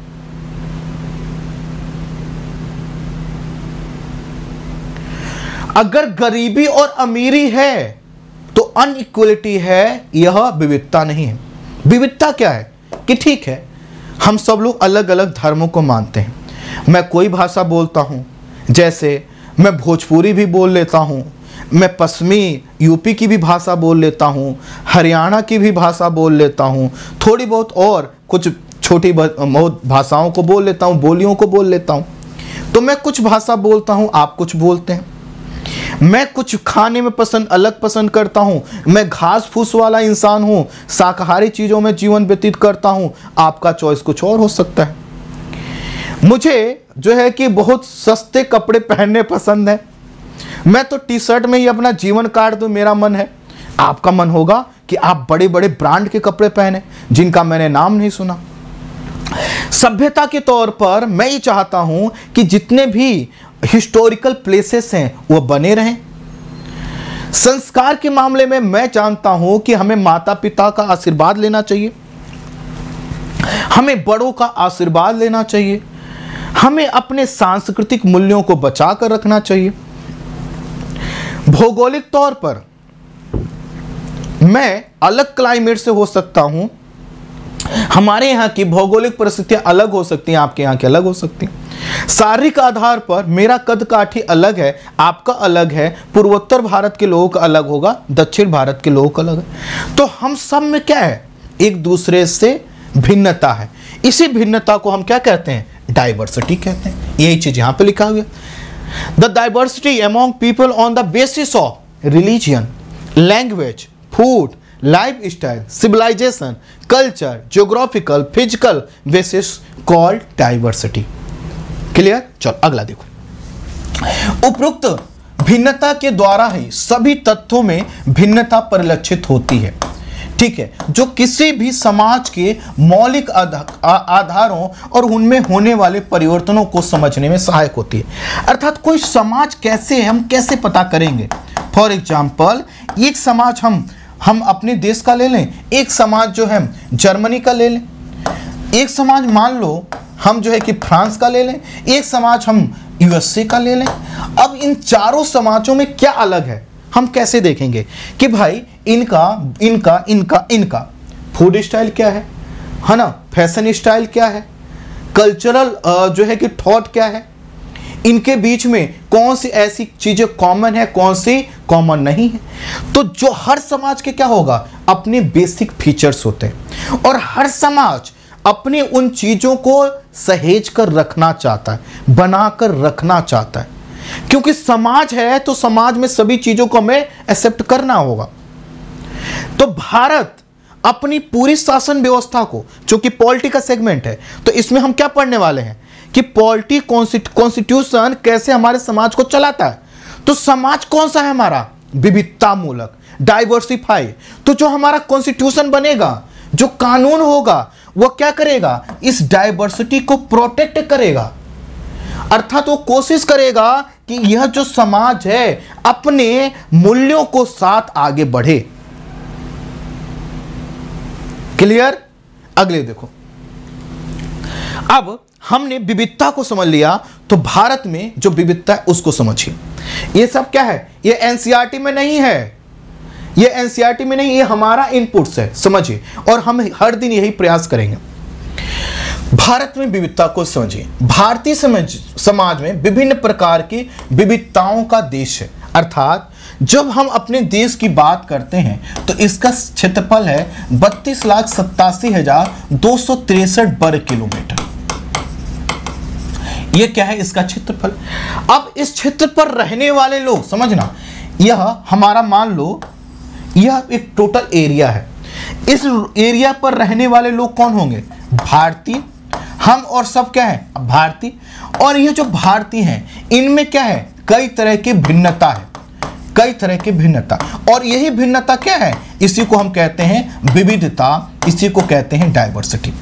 अगर गरीबी और अमीरी है तो अनइक्वलिटी है, यह विविधता नहीं है। विविधता क्या है कि ठीक है, हम सब लोग अलग अलग धर्मों को मानते हैं। मैं कोई भाषा बोलता हूं, जैसे मैं भोजपुरी भी बोल लेता हूं, मैं पश्चिमी यूपी की भी भाषा बोल लेता हूं, हरियाणा की भी भाषा बोल लेता हूं, थोड़ी बहुत और कुछ छोटी बहुत भाषाओं को बोल लेता हूं, बोलियों को बोल लेता हूं। तो मैं कुछ भाषा बोलता हूं, आप कुछ बोलते हैं। मैं कुछ खाने में पसंद अलग पसंद करता हूं, मैं घास फूस वाला इंसान हूं, शाकाहारी चीज़ों में जीवन व्यतीत करता हूं, आपका चॉइस कुछ और हो सकता है। मुझे जो है कि बहुत सस्ते कपड़े पहनने पसंद है, मैं तो टी शर्ट में ही अपना जीवन काट दूं, मेरा मन है। आपका मन होगा कि आप बड़े बड़े ब्रांड के कपड़े पहने जिनका मैंने नाम नहीं सुना। सभ्यता के तौर पर मैं ये चाहता हूं कि जितने भी हिस्टोरिकल प्लेसेस हैं वो बने रहें। संस्कार के मामले में मैं जानता हूं कि हमें माता पिता का आशीर्वाद लेना चाहिए, हमें बड़ों का आशीर्वाद लेना चाहिए, हमें अपने सांस्कृतिक मूल्यों को बचा कर रखना चाहिए। भौगोलिक तौर पर मैं अलग क्लाइमेट से हो सकता हूं, हमारे यहाँ की भौगोलिक परिस्थितियां अलग हो सकती हैं, आपके यहाँ की अलग हो सकती हैं। शारीरिक आधार पर मेरा कद काठी अलग है, आपका अलग है, पूर्वोत्तर भारत के लोगों का अलग होगा, दक्षिण भारत के लोगों का अलग है। तो हम सब में क्या है? एक दूसरे से भिन्नता है। इसी भिन्नता को हम क्या कहते हैं? डाइवर्सिटी कहते हैं। यही चीज यहां पे लिखा हुआ है। The diversity among people on the basis of religion, language, food, lifestyle, civilisation, culture, geographical, physical basis called diversity. Clear? चलो अगला देखो। उपरोक्त भिन्नता के द्वारा ही सभी तत्वों में भिन्नता परिलक्षित होती है। ठीक है, जो किसी भी समाज के मौलिक आधारों और उनमें होने वाले परिवर्तनों को समझने में सहायक होती है। अर्थात कोई समाज कैसे है, हम कैसे पता करेंगे? फॉर एग्जाम्पल, एक समाज हम हम अपने देश का ले लें, एक समाज जो है जर्मनी का ले लें, एक समाज मान लो हम जो है कि फ्रांस का ले लें, एक समाज हम यूएसए का ले लें। अब इन चारों समाजों में क्या अलग है, हम कैसे देखेंगे कि भाई इनका इनका इनका इनका फूड स्टाइल क्या है है ना, फैशन स्टाइल क्या है, कल्चरल जो है कि थॉट क्या है, इनके बीच में कौन सी ऐसी चीजें कॉमन है, कौन सी कॉमन नहीं है। तो जो हर समाज के क्या होगा, अपने बेसिक फीचर्स होते हैं और हर समाज अपने उन चीजों को सहेज कर रखना चाहता है, बनाकर रखना चाहता है, क्योंकि समाज है तो समाज में सभी चीजों को हमें एक्सेप्ट करना होगा। तो भारत अपनी पूरी शासन व्यवस्था को, जो कि पॉलिटी का सेगमेंट है, तो इसमें हम क्या पढ़ने वाले हैं कि पॉलिटी कॉन्स्टिट्यूशन कैसे हमारे समाज को चलाता है। तो समाज कौन सा है हमारा? विविधता मूलक, डाइवर्सिफाई। तो जो हमारा कॉन्स्टिट्यूशन बनेगा, जो कानून होगा, वो क्या करेगा? इस डाइवर्सिटी को प्रोटेक्ट करेगा। अर्थात वो कोशिश करेगा कि यह जो समाज है अपने मूल्यों को साथ आगे बढ़े। क्लियर? अगले देखो, अब हमने विविधता को समझ लिया, तो भारत में जो विविधता है उसको समझिए। ये सब क्या है? ये एनसीईआरटी में नहीं है, ये एनसीईआरटी में नहीं, ये हमारा इनपुट्स है, समझिए। और हम हर दिन यही प्रयास करेंगे। भारत में विविधता को समझिए। भारतीय समाज में विभिन्न प्रकार की विविधताओं का देश है। अर्थात जब हम अपने देश की बात करते हैं तो इसका क्षेत्रफल है बत्तीस लाख सत्तासी हजार दो सौ तिरसठ वर्ग किलोमीटर। यह क्या है? इसका क्षेत्रफल। अब इस क्षेत्र पर रहने वाले लोग, समझना, यह हमारा मान लो यह एक टोटल एरिया है। इस एरिया पर रहने वाले लोग कौन होंगे? भारतीय। हम और सब क्या है? भारतीय। और ये जो भारतीय हैं इनमें क्या है? कई तरह की भिन्नता है, कई तरह की भिन्नता। और यही भिन्नता क्या है? इसी को हम कहते हैं विविधता, इसी को कहते हैं डाइवर्सिटी।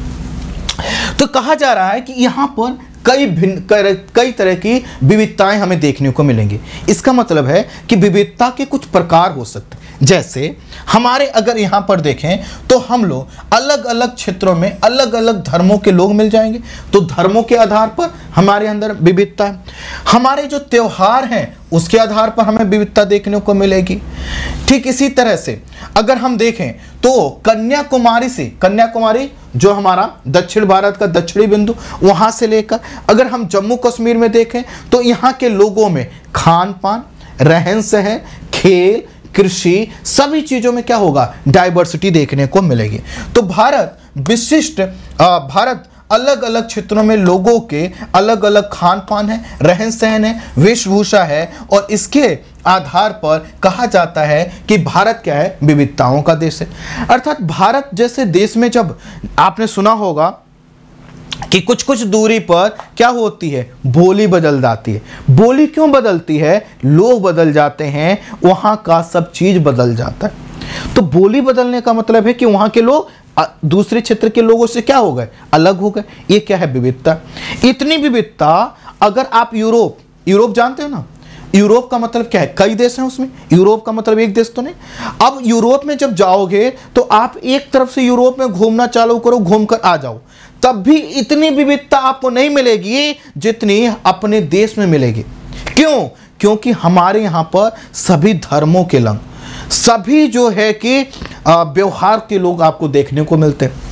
तो कहा जा रहा है कि यहां पर कई भिन्न कई तरह की विविधताएं हमें देखने को मिलेंगी। इसका मतलब है कि विविधता के कुछ प्रकार हो सकते हैं। जैसे हमारे अगर यहाँ पर देखें तो हम लोग अलग अलग क्षेत्रों में अलग अलग धर्मों के लोग मिल जाएंगे, तो धर्मों के आधार पर हमारे अंदर विविधता है। हमारे जो त्योहार हैं उसके आधार पर हमें विविधता देखने को मिलेगी। ठीक इसी तरह से अगर हम देखें तो कन्याकुमारी से, कन्याकुमारी जो हमारा दक्षिण भारत का दक्षिणी बिंदु, वहां से लेकर अगर हम जम्मू कश्मीर में देखें तो यहाँ के लोगों में खान पान, रहन सहन, खेल, कृषि, सभी चीजों में क्या होगा? डाइवर्सिटी देखने को मिलेगी। तो भारत विशिष्ट, भारत अलग अलग क्षेत्रों में लोगों के अलग अलग खान पान है, रहन सहन है, वेशभूषा है, और इसके आधार पर कहा जाता है कि भारत क्या है? विविधताओं का देश है। अर्थात भारत जैसे देश में जब आपने सुना होगा कि कुछ कुछ दूरी पर क्या होती है? बोली बदल जाती है। बोली क्यों बदलती है? लोग बदल जाते हैं, वहां का सब चीज बदल जाता है। तो बोली बदलने का मतलब है कि वहां के लोग दूसरे क्षेत्र के लोगों से क्या हो गए? अलग हो गए। ये क्या है? विविधता। इतनी विविधता, अगर आप यूरोप, यूरोप जानते हो ना, यूरोप का मतलब क्या है? कई देश हैं उसमें, यूरोप का मतलब एक देश तो नहीं। अब यूरोप में जब जाओगे तो आप एक तरफ से यूरोप में घूमना चालू करो, घूमकर आ जाओ, तब भी इतनी विविधता आपको नहीं मिलेगी जितनी अपने देश में मिलेगी। क्यों? क्योंकि हमारे यहाँ पर सभी धर्मों के लोग, सभी जो है कि व्यवहार के लोग आपको देखने को मिलते हैं।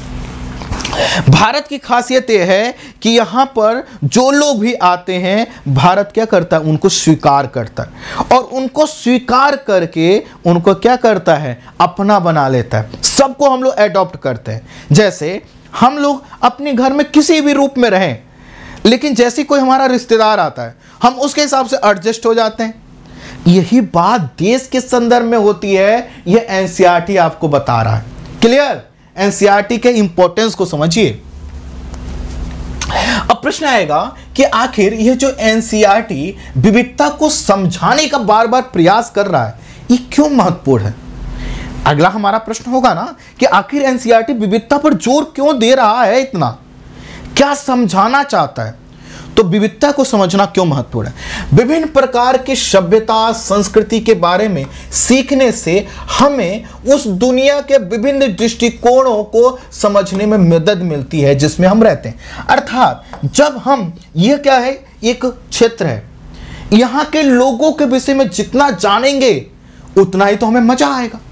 भारत की खासियत यह है कि यहाँ पर जो लोग भी आते हैं, भारत क्या करता है? उनको स्वीकार करता है, और उनको स्वीकार करके उनको क्या करता है? अपना बना लेता है। सबको हम लोग एडॉप्ट करते हैं। जैसे हम लोग अपने घर में किसी भी रूप में रहें, लेकिन जैसे कोई हमारा रिश्तेदार आता है हम उसके हिसाब से एडजस्ट हो जाते हैं। यही बात देश के संदर्भ में होती है। यह एनसीईआरटी आपको बता रहा है। क्लियर? एनसीईआरटी के इंपॉर्टेंस को समझिए। अब प्रश्न आएगा कि आखिर यह जो एनसीईआरटी विविधता को समझाने का बार बार प्रयास कर रहा है, ये क्यों महत्वपूर्ण है? अगला हमारा प्रश्न होगा ना कि आखिर एनसीईआरटी विविधता पर जोर क्यों दे रहा है? इतना क्या समझाना चाहता है? तो विविधता को समझना क्यों महत्वपूर्ण है? विभिन्न प्रकार की सभ्यता, संस्कृति के बारे में सीखने से हमें उस दुनिया के विभिन्न दृष्टिकोणों को समझने में मदद मिलती है जिसमें हम रहते हैं। अर्थात जब हम, यह क्या है? एक क्षेत्र है, यहां के लोगों के विषय में जितना जानेंगे उतना ही तो हमें मजा आएगा।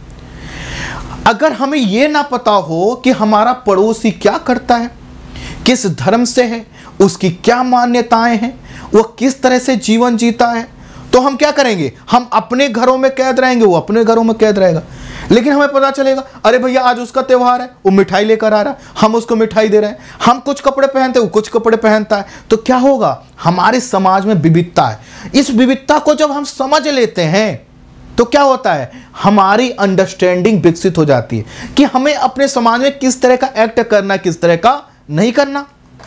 अगर हमें यह ना पता हो कि हमारा पड़ोसी क्या करता है, किस धर्म से है, उसकी क्या मान्यताएं हैं, वो किस तरह से जीवन जीता है, तो हम क्या करेंगे? हम अपने घरों में कैद रहेंगे, वो अपने घरों में कैद रहेगा। लेकिन हमें पता चलेगा, अरे भैया आज उसका त्योहार है, वो मिठाई लेकर आ रहा है, हम उसको मिठाई दे रहे हैं। हम कुछ कपड़े पहनते हैं, वो कुछ कपड़े पहनता है। तो क्या होगा? हमारे समाज में विविधता है। इस विविधता को जब हम समझ लेते हैं तो क्या होता है? हमारी अंडरस्टैंडिंग विकसित हो जाती है कि हमें अपने समाज में किस तरह का एक्ट करना, किस तरह का नहीं करना।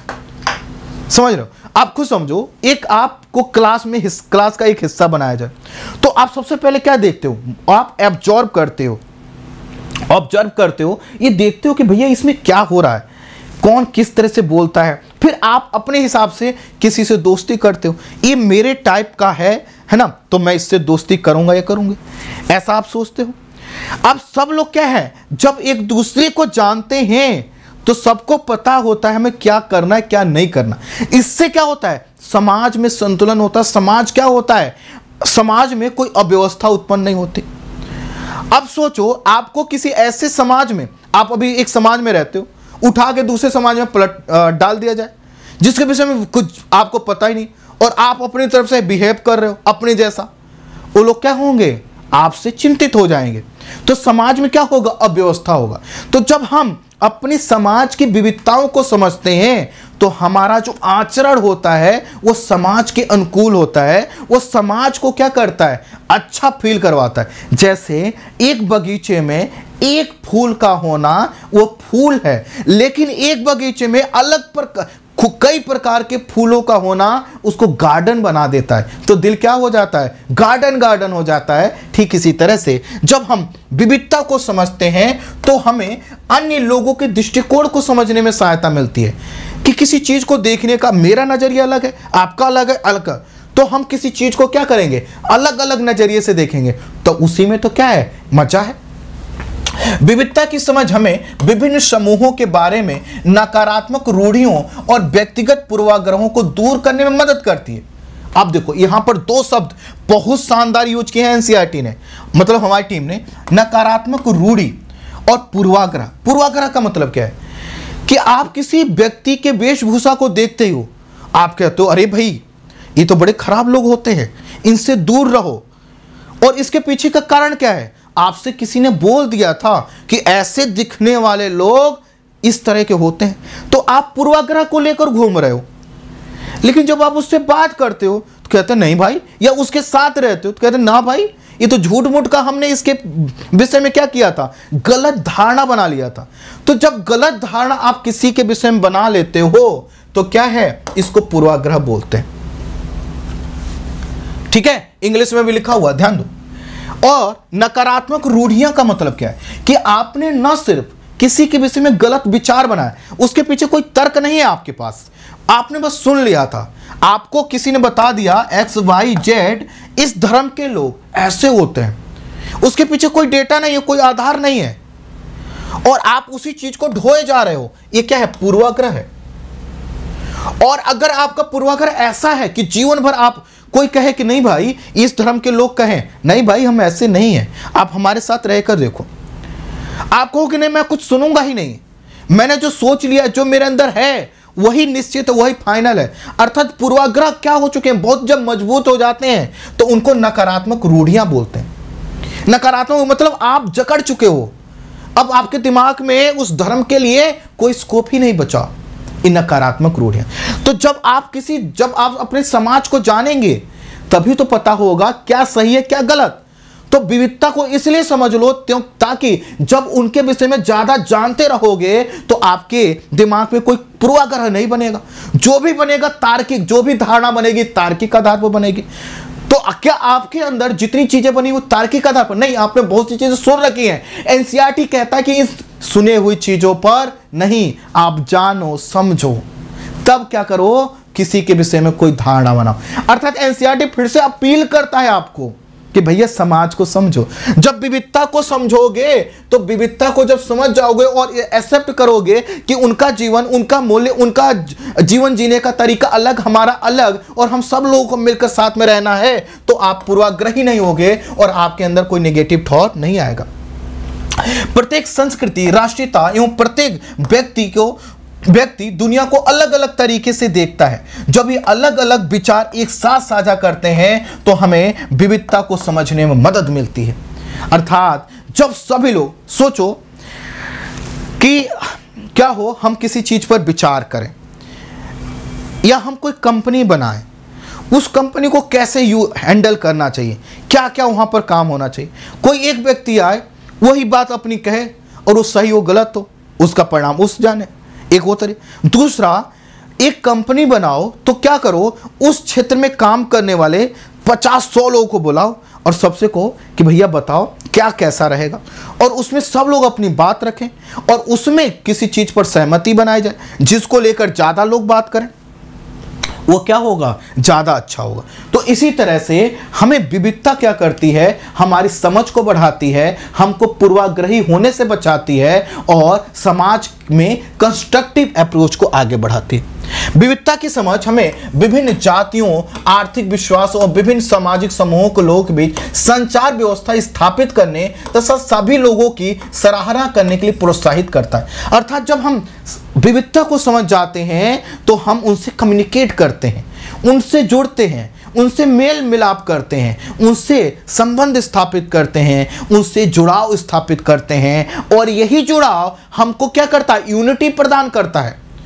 समझ रहे हो? आप खुद समझो, एक आपको क्लास में क्लास का एक हिस्सा बनाया जाए तो आप सबसे पहले क्या देखते हो? आप एब्जॉर्ब करते हो, ऑब्जर्व करते हो, ये देखते हो कि भैया इसमें क्या हो रहा है, कौन किस तरह से बोलता है। फिर आप अपने हिसाब से किसी से दोस्ती करते हो, ये मेरे टाइप का है है ना, तो मैं इससे दोस्ती करूंगा या करूंगी, ऐसा आप सोचते हो। अब सब लोग क्या है, जब एक दूसरे को जानते हैं तो सबको पता होता है हमें क्या करना है, क्या नहीं करना। इससे क्या होता है? समाज में संतुलन होता है। समाज क्या होता है? समाज में कोई अव्यवस्था उत्पन्न नहीं होती। अब सोचो, आपको किसी ऐसे समाज में, आप अभी एक समाज में रहते हो, उठा के दूसरे समाज में पलट डाल दिया जाए जिसके विषय में कुछ आपको पता ही नहीं, और आप अपनी तरफ से बिहेव कर रहे हो अपने जैसा, वो लोग क्या होंगे? आपसे चिंतित हो जाएंगे। तो समाज में क्या होगा? अव्यवस्था होगा। तो जब हम अपने समाज की विविधताओं को समझते हैं तो हमारा जो आचरण होता है वो समाज के अनुकूल होता है, वो समाज को क्या करता है, अच्छा फील करवाता है। जैसे एक बगीचे में एक फूल का होना वो फूल है, लेकिन एक बगीचे में अलग प्रकार कई प्रकार के फूलों का होना उसको गार्डन बना देता है, तो दिल क्या हो जाता है, गार्डन गार्डन हो जाता है। ठीक इसी तरह से जब हम विविधता को समझते हैं तो हमें अन्य लोगों के दृष्टिकोण को समझने में सहायता मिलती है कि किसी चीज को देखने का मेरा नजरिया अलग है, आपका अलग है, अलग है, तो हम किसी चीज को क्या करेंगे, अलग अलग नजरिए से देखेंगे, तो उसी में तो क्या है, मजा है। विविधता की समझ हमें विभिन्न समूहों के बारे में नकारात्मक रूढ़ियों और व्यक्तिगत पूर्वाग्रहों को दूर करने में मदद करती है। आप देखो यहां पर दो शब्द बहुत शानदार यूज किए हैं एनसीईआरटी ने, मतलब हमारी टीम ने, नकारात्मक रूढ़ी और पूर्वाग्रह। पूर्वाग्रह का मतलब क्या है कि आप किसी व्यक्ति के वेशभूषा को देखते हो, आप कहते हो अरे भाई ये तो बड़े खराब लोग होते हैं, इनसे दूर रहो। और इसके पीछे का कारण क्या है, आपसे किसी ने बोल दिया था कि ऐसे दिखने वाले लोग इस तरह के होते हैं, तो आप पूर्वाग्रह को लेकर घूम रहे हो। लेकिन जब आप उससे बात करते हो तो कहते हैं नहीं भाई, या उसके साथ रहते हो तो कहते हैं ना भाई ये तो झूठ मूठ का हमने इसके विषय में क्या किया था, गलत धारणा बना लिया था। तो जब गलत धारणा आप किसी के विषय में बना लेते हो तो क्या है, इसको पूर्वाग्रह बोलते हैं। ठीक है, इंग्लिश में भी लिखा हुआ, ध्यान दो। और नकारात्मक रूढ़ियां का मतलब क्या है कि आपने न सिर्फ किसी के विषय में गलत विचार बनाया, उसके पीछे कोई तर्क नहीं है आपके पास, आपने बस सुन लिया था, आपको किसी ने बता दिया एक्स वाई जेड इस धर्म के लोग ऐसे होते हैं, उसके पीछे कोई डेटा नहीं है, कोई आधार नहीं है, और आप उसी चीज को ढोए जा रहे हो, ये क्या है, पूर्वाग्रह है। और अगर आपका पूर्वाग्रह ऐसा है कि जीवन भर आप कोई कहे कि नहीं भाई इस धर्म के लोग कहें नहीं भाई हम ऐसे नहीं हैं, आप हमारे साथ रहकर देखो, आप कहो कि नहीं मैं कुछ सुनूंगा ही नहीं, मैंने जो सोच लिया, जो मेरे अंदर है वही निश्चित है, वही फाइनल है। अर्थात पूर्वाग्रह क्या हो चुके हैं, बहुत जब मजबूत हो जाते हैं तो उनको नकारात्मक रूढ़ियां बोलते हैं। नकारात्मक मतलब आप जकड़ चुके हो, अब आपके दिमाग में उस धर्म के लिए कोई स्कोप ही नहीं बचा, इन नकारात्मक रूढ़ियां। तो जब आप किसी जब आप अपने समाज को जानेंगे तभी तो पता होगा क्या सही है क्या गलत। तो विविधता को इसलिए समझ लो ताकि जब उनके विषय में ज्यादा जानते रहोगे तो आपके दिमाग में कोई पूर्वाग्रह नहीं बनेगा, जो भी बनेगा तार्किक, जो भी धारणा बनेगी तार्किक आधार पर बनेगी। तो क्या आपके अंदर जितनी चीजें बनी वो तार्किक आधार पर नहीं, आपने बहुत सी चीजें सुन रखी हैं। एनसीईआरटी कहता है कि इस सुने हुई चीजों पर नहीं, आप जानो समझो, तब क्या करो, किसी के विषय में कोई धारणा बनाओ। अर्थात एनसीईआरटी फिर से अपील करता है आपको कि भैया समाज को समझो। जब विविधता को समझोगे तो विविधता को जब समझ जाओगे और एक्सेप्ट करोगे कि उनका जीवन, उनका मूल्य, उनका जीवन जीने का तरीका अलग, हमारा अलग, और हम सब लोगों को मिलकर साथ में रहना है, तो आप पूर्वाग्रही नहीं होगे और आपके अंदर कोई नेगेटिव थॉट नहीं आएगा। प्रत्येक संस्कृति, राष्ट्रीयता एवं प्रत्येक व्यक्ति को व्यक्ति दुनिया को अलग अलग तरीके से देखता है। जब ये अलग अलग विचार एक साथ साझा करते हैं तो हमें विविधता को समझने में मदद मिलती है। अर्थात जब सभी लोग, सोचो कि क्या हो, हम किसी चीज पर विचार करें या हम कोई कंपनी बनाएं, उस कंपनी को कैसे यू हैंडल करना चाहिए, क्या क्या वहां पर काम होना चाहिए। कोई एक व्यक्ति आए, वही बात अपनी कहे और वो सही हो गलत हो, उसका परिणाम उस जाने, एक वो तरीका। दूसरा, एक कंपनी बनाओ तो क्या करो, उस क्षेत्र में काम करने वाले पचास सौ लोगों को बुलाओ और सबसे कहो कि भैया बताओ क्या कैसा रहेगा, और उसमें सब लोग अपनी बात रखें और उसमें किसी चीज पर सहमति बनाई जाए जिसको लेकर ज्यादा लोग बात करें, वो क्या होगा, ज्यादा अच्छा होगा। तो इसी तरह से हमें विविधता क्या करती है, हमारी समझ को बढ़ाती है, हमको पूर्वाग्रही होने से बचाती है और समाज में कंस्ट्रक्टिव अप्रोच को आगे बढ़ाती है। विविधता की समझ हमें विभिन्न जातियों, आर्थिक विश्वास और विभिन्न सामाजिक समूहों के लोगों के बीच संचार व्यवस्था स्थापित करने तथा सभी लोगों की सराहना करने के लिए प्रोत्साहित करता है। अर्थात जब हम विविधता को समझ जाते हैं तो हम उनसे कम्युनिकेट करते हैं, उनसे जुड़ते हैं, उनसे मेल मिलाप करते हैं, उनसे संबंध स्थापित करते हैं, उनसे जुड़ाव स्थापित करते हैं, और यही जुड़ाव हमको क्या करता है, यूनिटी प्रदान करता है।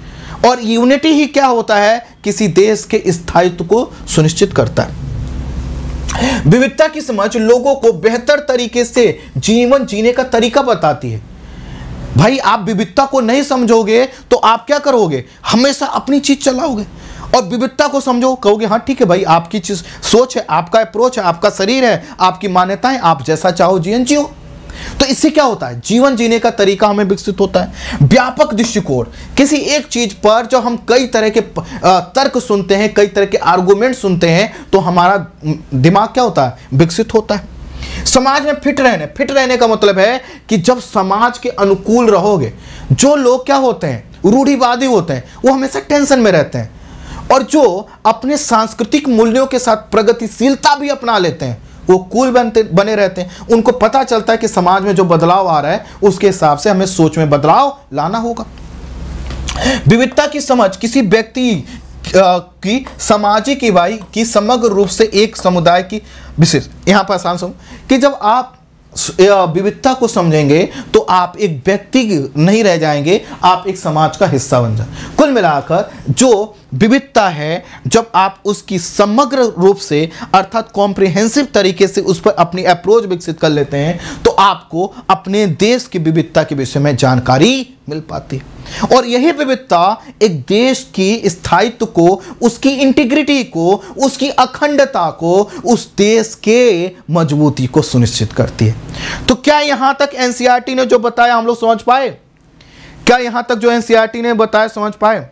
और यूनिटी ही क्या होता है, किसी देश के स्थायित्व को सुनिश्चित करता है। विविधता की समझ लोगों को बेहतर तरीके से जीवन जीने का तरीका बताती है। भाई आप विविधता को नहीं समझोगे तो आप क्या करोगे, हमेशा अपनी चीज चलाओगे। और विविधता को समझो, कहोगे हाँ ठीक है भाई, आपकी चीज सोच है, आपका अप्रोच है, आपका शरीर है, आपकी मान्यताएं, आप जैसा चाहो जीवन जियो। तो इससे क्या होता है, जीवन जीने का तरीका हमें विकसित होता है। व्यापक दृष्टिकोण, किसी एक चीज पर जब हम कई तरह के तर्क सुनते हैं, कई तरह के आर्गुमेंट सुनते हैं, तो हमारा दिमाग क्या होता है, विकसित होता है। समाज में फिट रहने फिट रहने का मतलब है कि जब समाज के अनुकूल रहोगे, जो लोग क्या होते हैं, रूढ़िवादी होते हैं, वो हमेशा टेंशन में रहते हैं, और जो अपने सांस्कृतिक मूल्यों के साथ प्रगतिशीलता भी अपना लेते हैं, वो कूल बनते बने रहते हैं। उनको पता चलता है कि समाज में जो बदलाव आ रहा है उसके हिसाब से हमें सोच में बदलाव लाना होगा। विविधता की समझ किसी व्यक्ति की सामाजिक इकाई की समग्र रूप से एक समुदाय की विशेष, यहां पर आसान समझ कि जब आप विविधता को समझेंगे तो आप एक व्यक्ति नहीं रह जाएंगे, आप एक समाज का हिस्सा बन जाए। कुल मिलाकर जो विविधता है, जब आप उसकी समग्र रूप से अर्थात कॉम्प्रिहेंसिव तरीके से उस पर अपनी अप्रोच विकसित कर लेते हैं, तो आपको अपने देश की विविधता के विषय में जानकारी मिल पाती है। और यही विविधता एक देश की स्थायित्व को, उसकी इंटीग्रिटी को, उसकी अखंडता को, उस देश के मजबूती को सुनिश्चित करती है। तो क्या यहां तक एनसीईआरटी ने जो बताया हम लोग समझ पाए? क्या यहां तक जो एनसीईआरटी ने बताया समझ पाए?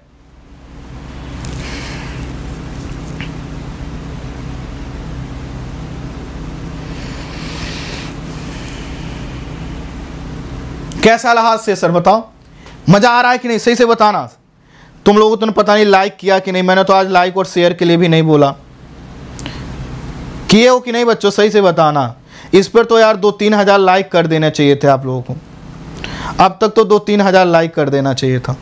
कैसा रहा सेशन बताओ, मजा आ रहा है कि नहीं, सही से बताना। तुम लोगों तो पता नहीं लाइक किया कि नहीं, मैंने तो आज लाइक और शेयर के लिए भी नहीं बोला। किए हो कि नहीं बच्चों, सही से बताना। इस पर तो यार दो तीन हजार लाइक कर देना चाहिए थे आप लोगों को, अब तक तो दो तीन हजार लाइक कर देना चाहिए था।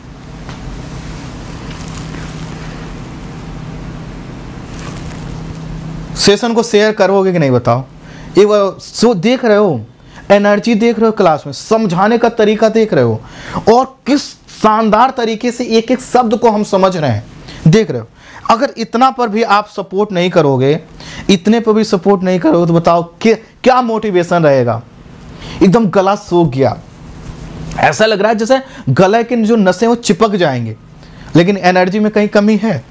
सेशन को शेयर करोगे कि नहीं बताओ। एक बार सो देख रहे हो, एनर्जी देख रहे हो, क्लास में समझाने का तरीका देख रहे हो, और किस शानदार तरीके से एक एक शब्द को हम समझ रहे हैं, देख रहे हो। अगर इतना पर भी आप सपोर्ट नहीं करोगे, इतने पर भी सपोर्ट नहीं करोगे, तो बताओ कि, क्या मोटिवेशन रहेगा। एकदम गला सूख गया, ऐसा लग रहा है जैसे गले के जो नसें वो चिपक जाएंगे, लेकिन एनर्जी में कहीं कमी है,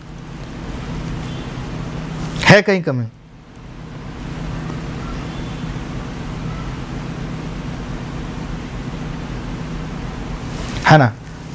है कहीं कमी। है ना।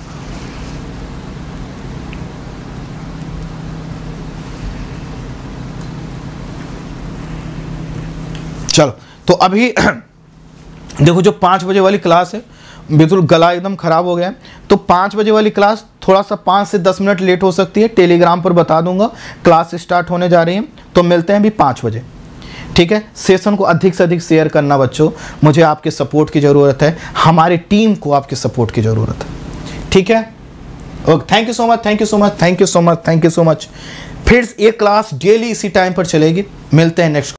चलो तो अभी देखो जो पाँच बजे वाली क्लास है, बिल्कुल गला एकदम खराब हो गया है, तो पाँच बजे वाली क्लास थोड़ा सा पाँच से दस मिनट लेट हो सकती है, टेलीग्राम पर बता दूंगा। क्लास स्टार्ट होने जा रही है, तो मिलते हैं अभी पाँच बजे, ठीक है। सेशन को अधिक से अधिक शेयर करना बच्चों, मुझे आपके सपोर्ट की ज़रूरत है, हमारी टीम को आपके सपोर्ट की ज़रूरत है, ठीक है। Okay, thank you so much, thank you so much, thank you so much, thank you so much. फिर एक क्लास डेली इसी टाइम पर चलेगी, मिलते हैं नेक्स्ट